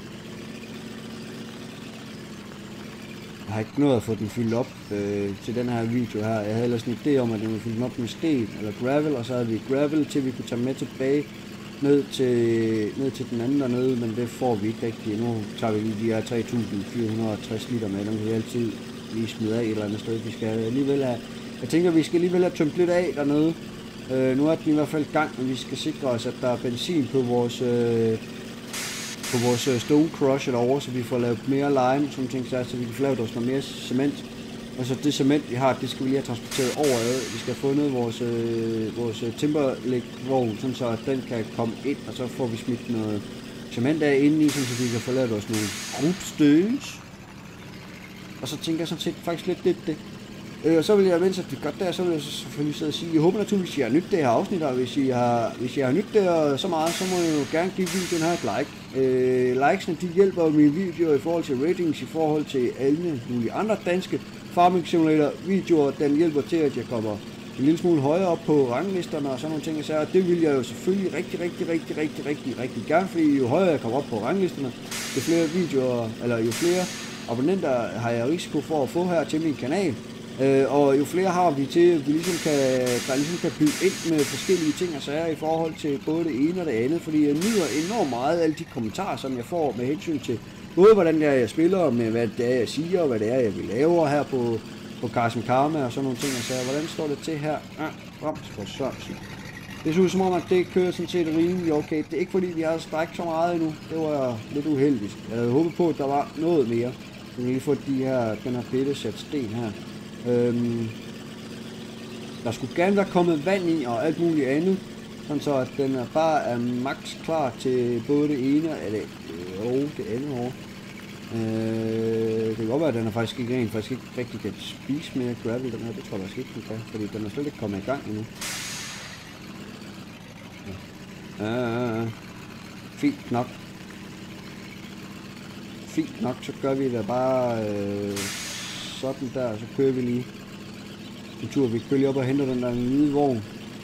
Jeg har ikke nået at få den fyldt op øh, til den her video her. Jeg havde ellers en idé om, at den ville fylde den op med sten eller gravel, og så havde vi gravel til vi kunne tage med tilbage ned til, ned til den anden dernede, men det får vi ikke rigtigt. Nu tager vi lige de her tre tusind fire hundrede og tres liter med, dem kan vi altid lige smide af et eller andet sted. Vi skal alligevel have, jeg tænker, vi skal alligevel have tømt lidt af dernede. Øh, nu er den i hvert fald gang, men vi skal sikre os, at der er benzin på vores, øh, på vores stone crusher derovre, så vi får lavet mere lime, som ting, så vi kan få lavet os noget mere cement. Og så det cement, vi har, det skal vi lige have transporteret over. Vi skal have fundet vores, øh, vores timberlægvogn, sådan så at den kan komme ind, og så får vi smidt noget cement af indeni, så vi kan få lavet os nogle grupstøs. Og så tænker jeg sådan set faktisk lidt lidt det. Øh, og så vil jeg, mens at vi gør det, så vil jeg selvfølgelig sidde og sige, jeg håber naturligvis, at I har nydt det her afsnit, og hvis I har, hvis I har nydt det så meget, så må I jo gerne give videoen her et like. Øh, likesene, de hjælper jo mine videoer i forhold til ratings, i forhold til alle mulige andre danske Farming Simulator videoer. Den hjælper til, at jeg kommer en lille smule højere op på ranglisterne og sådan nogle ting. Så det vil jeg jo selvfølgelig rigtig, rigtig, rigtig, rigtig, rigtig, rigtig gerne, fordi jo højere jeg kommer op på ranglisterne, jo flere videoer, eller jo flere abonnenter har jeg risiko for at få her til min kanal. Øh, og jo flere har vi til, at vi ligesom kan, der ligesom kan bygge ind med forskellige ting og sager i forhold til både det ene og det andet, fordi jeg nyder enormt meget alle de kommentarer, som jeg får med hensyn til både hvordan jeg, jeg spiller, og med hvad det er, jeg siger, og hvad det er, jeg vil lave her på, på Carson Karma og sådan nogle ting og sager. Hvordan står det til her? Ah, brems for Sørensen. Det ser ud som om, at det kører sådan set rimelig okay. Det er ikke fordi, vi har strækket så meget endnu. Det var lidt uheldigt. Jeg havde håbet på, at der var noget mere. Så vi lige få de her, den her bitte sæt sten her. Øhm, der skulle gerne være kommet vand i og alt muligt andet, sådan så at den er bare er max klar til både det ene og det, øh, det andet år. Øh, det kan godt være, at den er faktisk ikke rent, faktisk ikke rigtig kan spise mere gravel, den her. Det tror jeg faktisk ikke, den kan, fordi den er slet ikke kommet i gang endnu. Ja. Øh, fint nok. Fint nok, så gør vi det bare øh, sådan der, så kører vi lige en tur. Vi kører lige op og henter den der nye vogn.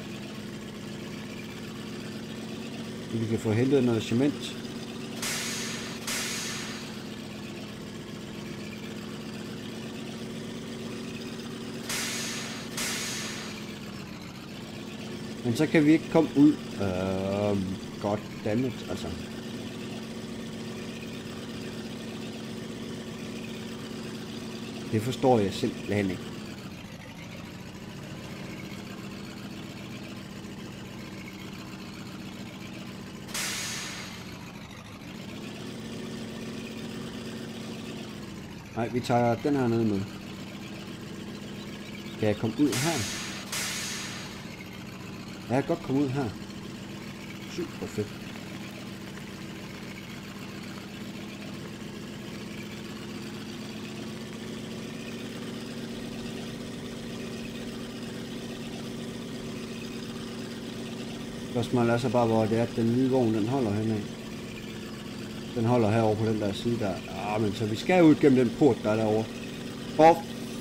Så vi kan få hentet noget cement. Men så kan vi ikke komme ud. Øh, God dammit, altså. Det forstår jeg simpelthen ikke. Nej, vi tager den her ned med. Kan jeg komme ud her? Jeg kan godt komme ud her. Super fedt. Spørgsmålet er så bare, hvor det er, at den hvide vogn, den holder henne. Den holder herovre på den der side der. Ah, men så vi skal ud gennem den port, der er derovre. Og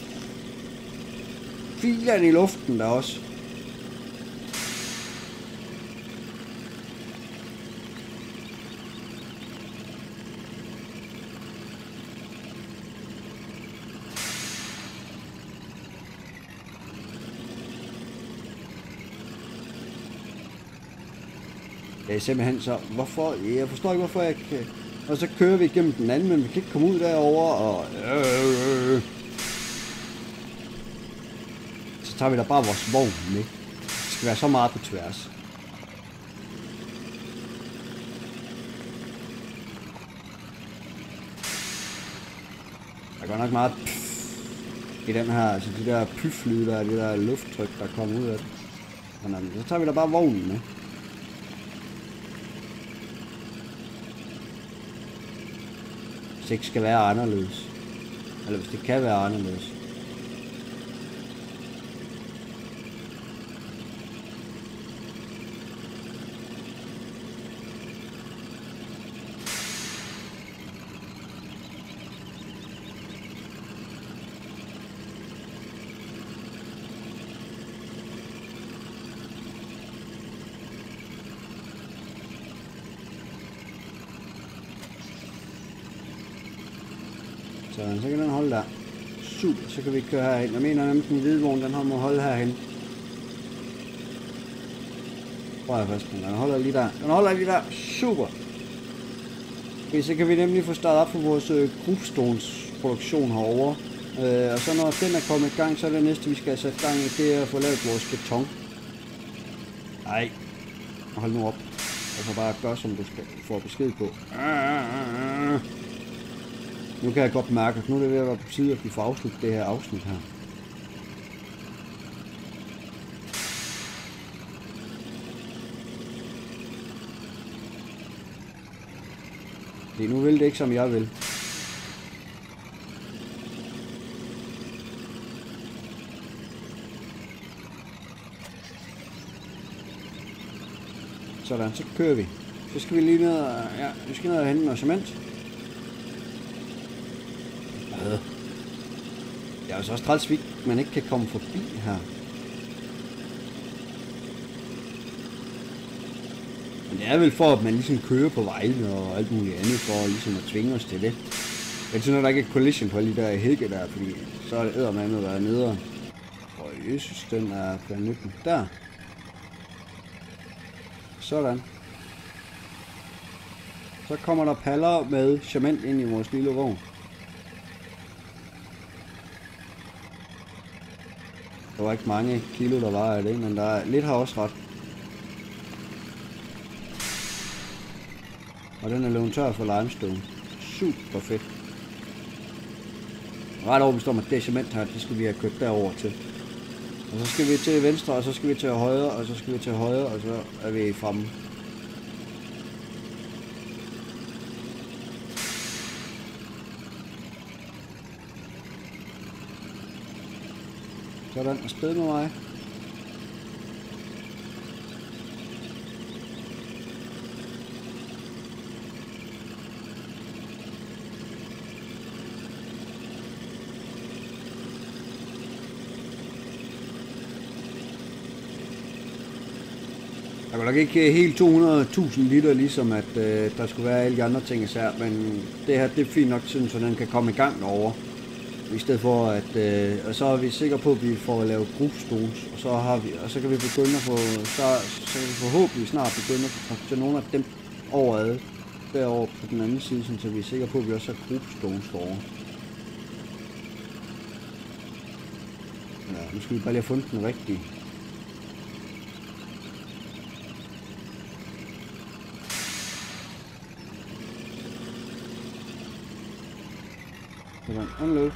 filen i luften der også. Det er simpelthen så, hvorfor, jeg forstår ikke hvorfor jeg kan, og så kører vi igennem den anden, men vi kan ikke komme ud derover og øh, så tager vi da bare vores vogn med. Det skal være så meget på tværs. Der går nok meget pff i den her, altså de der pyflyde der, det der lufttryk der kommer ud af det. Men så tager vi da bare vognen med. Hvis det ikke skal være anderledes. Eller hvis det kan være anderledes. Så, så kan den holde der. Super, så kan vi køre herhen. Jeg mener nemlig, den hvide vogn, den må holde herhen. Prøv at fast, den holder lige der. Den holder lige der. Super. Okay, så kan vi nemlig få startet op på vores øh, groupstones produktion herovre. Øh, og så når den er kommet i gang, så er det næste, vi skal have sat gang i, det er at få lavet vores beton. Ej. Hold nu op. Jeg får bare gøre, som du skal få besked på. Nu kan jeg godt mærke, at nu er det ved at være på tide, at vi får afsluttet det her afsnit her. Fordi nu vil det ikke, som jeg vil. Sådan, så kører vi. Så skal vi lige ned og, ja, vi skal ned og hente noget cement. Det er altså også træls, at man ikke kan komme forbi her. Men det er vel for, at man ligesom kører på vejene og alt muligt andet, for ligesom at tvinge os til det. Jeg synes, at der ikke er collision på alle de der hække der, fordi så er det eddermame at være nede. Og Jesus, den er planeten der. Sådan. Så kommer der paller med cement ind i vores lille vogn. Der var ikke mange kilo, der var af det, men der er lidt har også ret. Og den er løbet tør for limestone. Super fedt. Ret overbevist om, at det cement her, det skal vi have kørt derover til. Og så skal vi til venstre, og så skal vi til højre, og så skal vi til højre, og så er vi fremme. Sådan, afsted med mig. Der var nok ikke helt to hundrede tusind liter, ligesom at øh, der skulle være alle de andre ting især, men det her, det er fint nok, sådan, så den kan komme i gang derovre. I stedet for at, øh, og så er vi sikre på, at vi får lavet groupstones, og så har vi, og så kan vi begynde at få, så, så kan vi forhåbentlig snart begynde at få transportere nogle af dem overad, derovre på den anden side, så vi er sikre på, at vi også har groupstones derovre. Ja, nu skal vi bare lige have fundet den rigtige. Sådan, unload.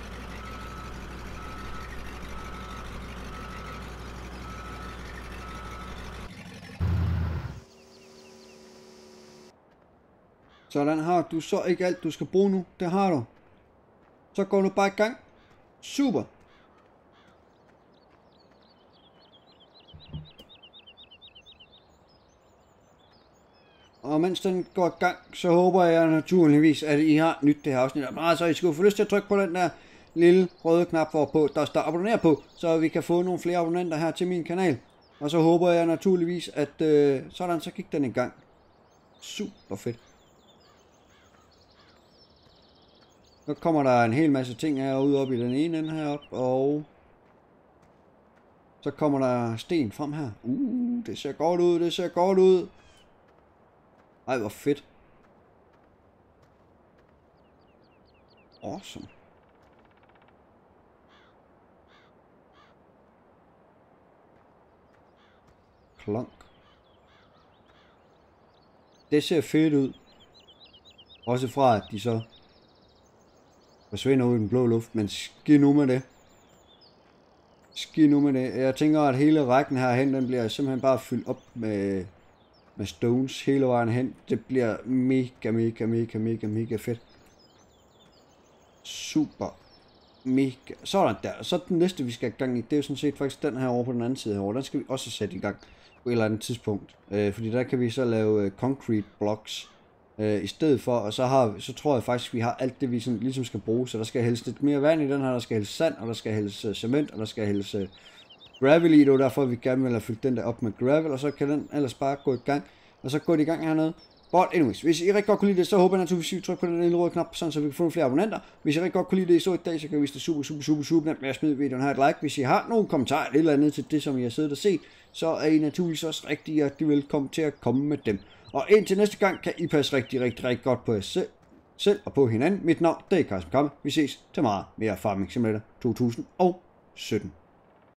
Sådan, har du så ikke alt, du skal bruge nu. Det har du. Så går du bare i gang. Super. Og mens den går i gang, så håber jeg naturligvis, at I har nyt det her afsnit. Altså, I skal få lyst til at trykke på den der lille røde knap, hvorpå der står abonner på, så vi kan få nogle flere abonnenter her til min kanal. Og så håber jeg naturligvis, at øh, sådan, så gik den i gang. Super fedt. Så kommer der en hel masse ting herude op i den ene ende heroppe, og så kommer der sten frem her. Uh, det ser godt ud, det ser godt ud. Ej, hvor fedt. Awesome. Klonk. Det ser fedt ud. Også fra at de så forsvinder ud i den blå luft, men ski nu med det. Ski nu med det. Jeg tænker, at hele rækken herhen, den bliver simpelthen bare fyldt op med, med stones hele vejen hen. Det bliver mega, mega, mega, mega, mega fedt. Super. Mega. Sådan der. Så den næste, vi skal i gang i, det er jo sådan set faktisk den her over på den anden side herovre. Den skal vi også sætte i gang på et eller andet tidspunkt. Øh, fordi der kan vi så lave uh, concrete blocks øh, i stedet for, og så, har, så tror jeg faktisk, vi har alt det, vi sådan, ligesom skal bruge. Så der skal hældes lidt mere vand i den her, der skal hældes sand, og der skal hældes uh, cement, og der skal hældes uh, gravel i. Det er derfor, vi gerne vil have fyldt den der op med gravel, og så kan den ellers bare gå i gang. Og så går det i gang hernede. But anyways, hvis I rigtig godt kunne lide det, så håber jeg naturligvis, at I trykker på den lille røde knap, sådan, så vi kan få nogle flere abonnenter. Hvis I rigtig godt kunne lide det, I så i dag, så kan I vise det super, super, super, super nemt med at smide videoen her et like. Hvis I har nogle kommentarer eller andet til det, som I har siddet og set, så er I naturligvis også rigtig hjertelig velkommen til at komme med dem. Og indtil næste gang, kan I passe rigtig, rigtig, rigtig godt på jer selv, selv og på hinanden. Mit navn, det er Carsten Kamme. Vi ses til meget mere Farming Simulator to tusind og sytten.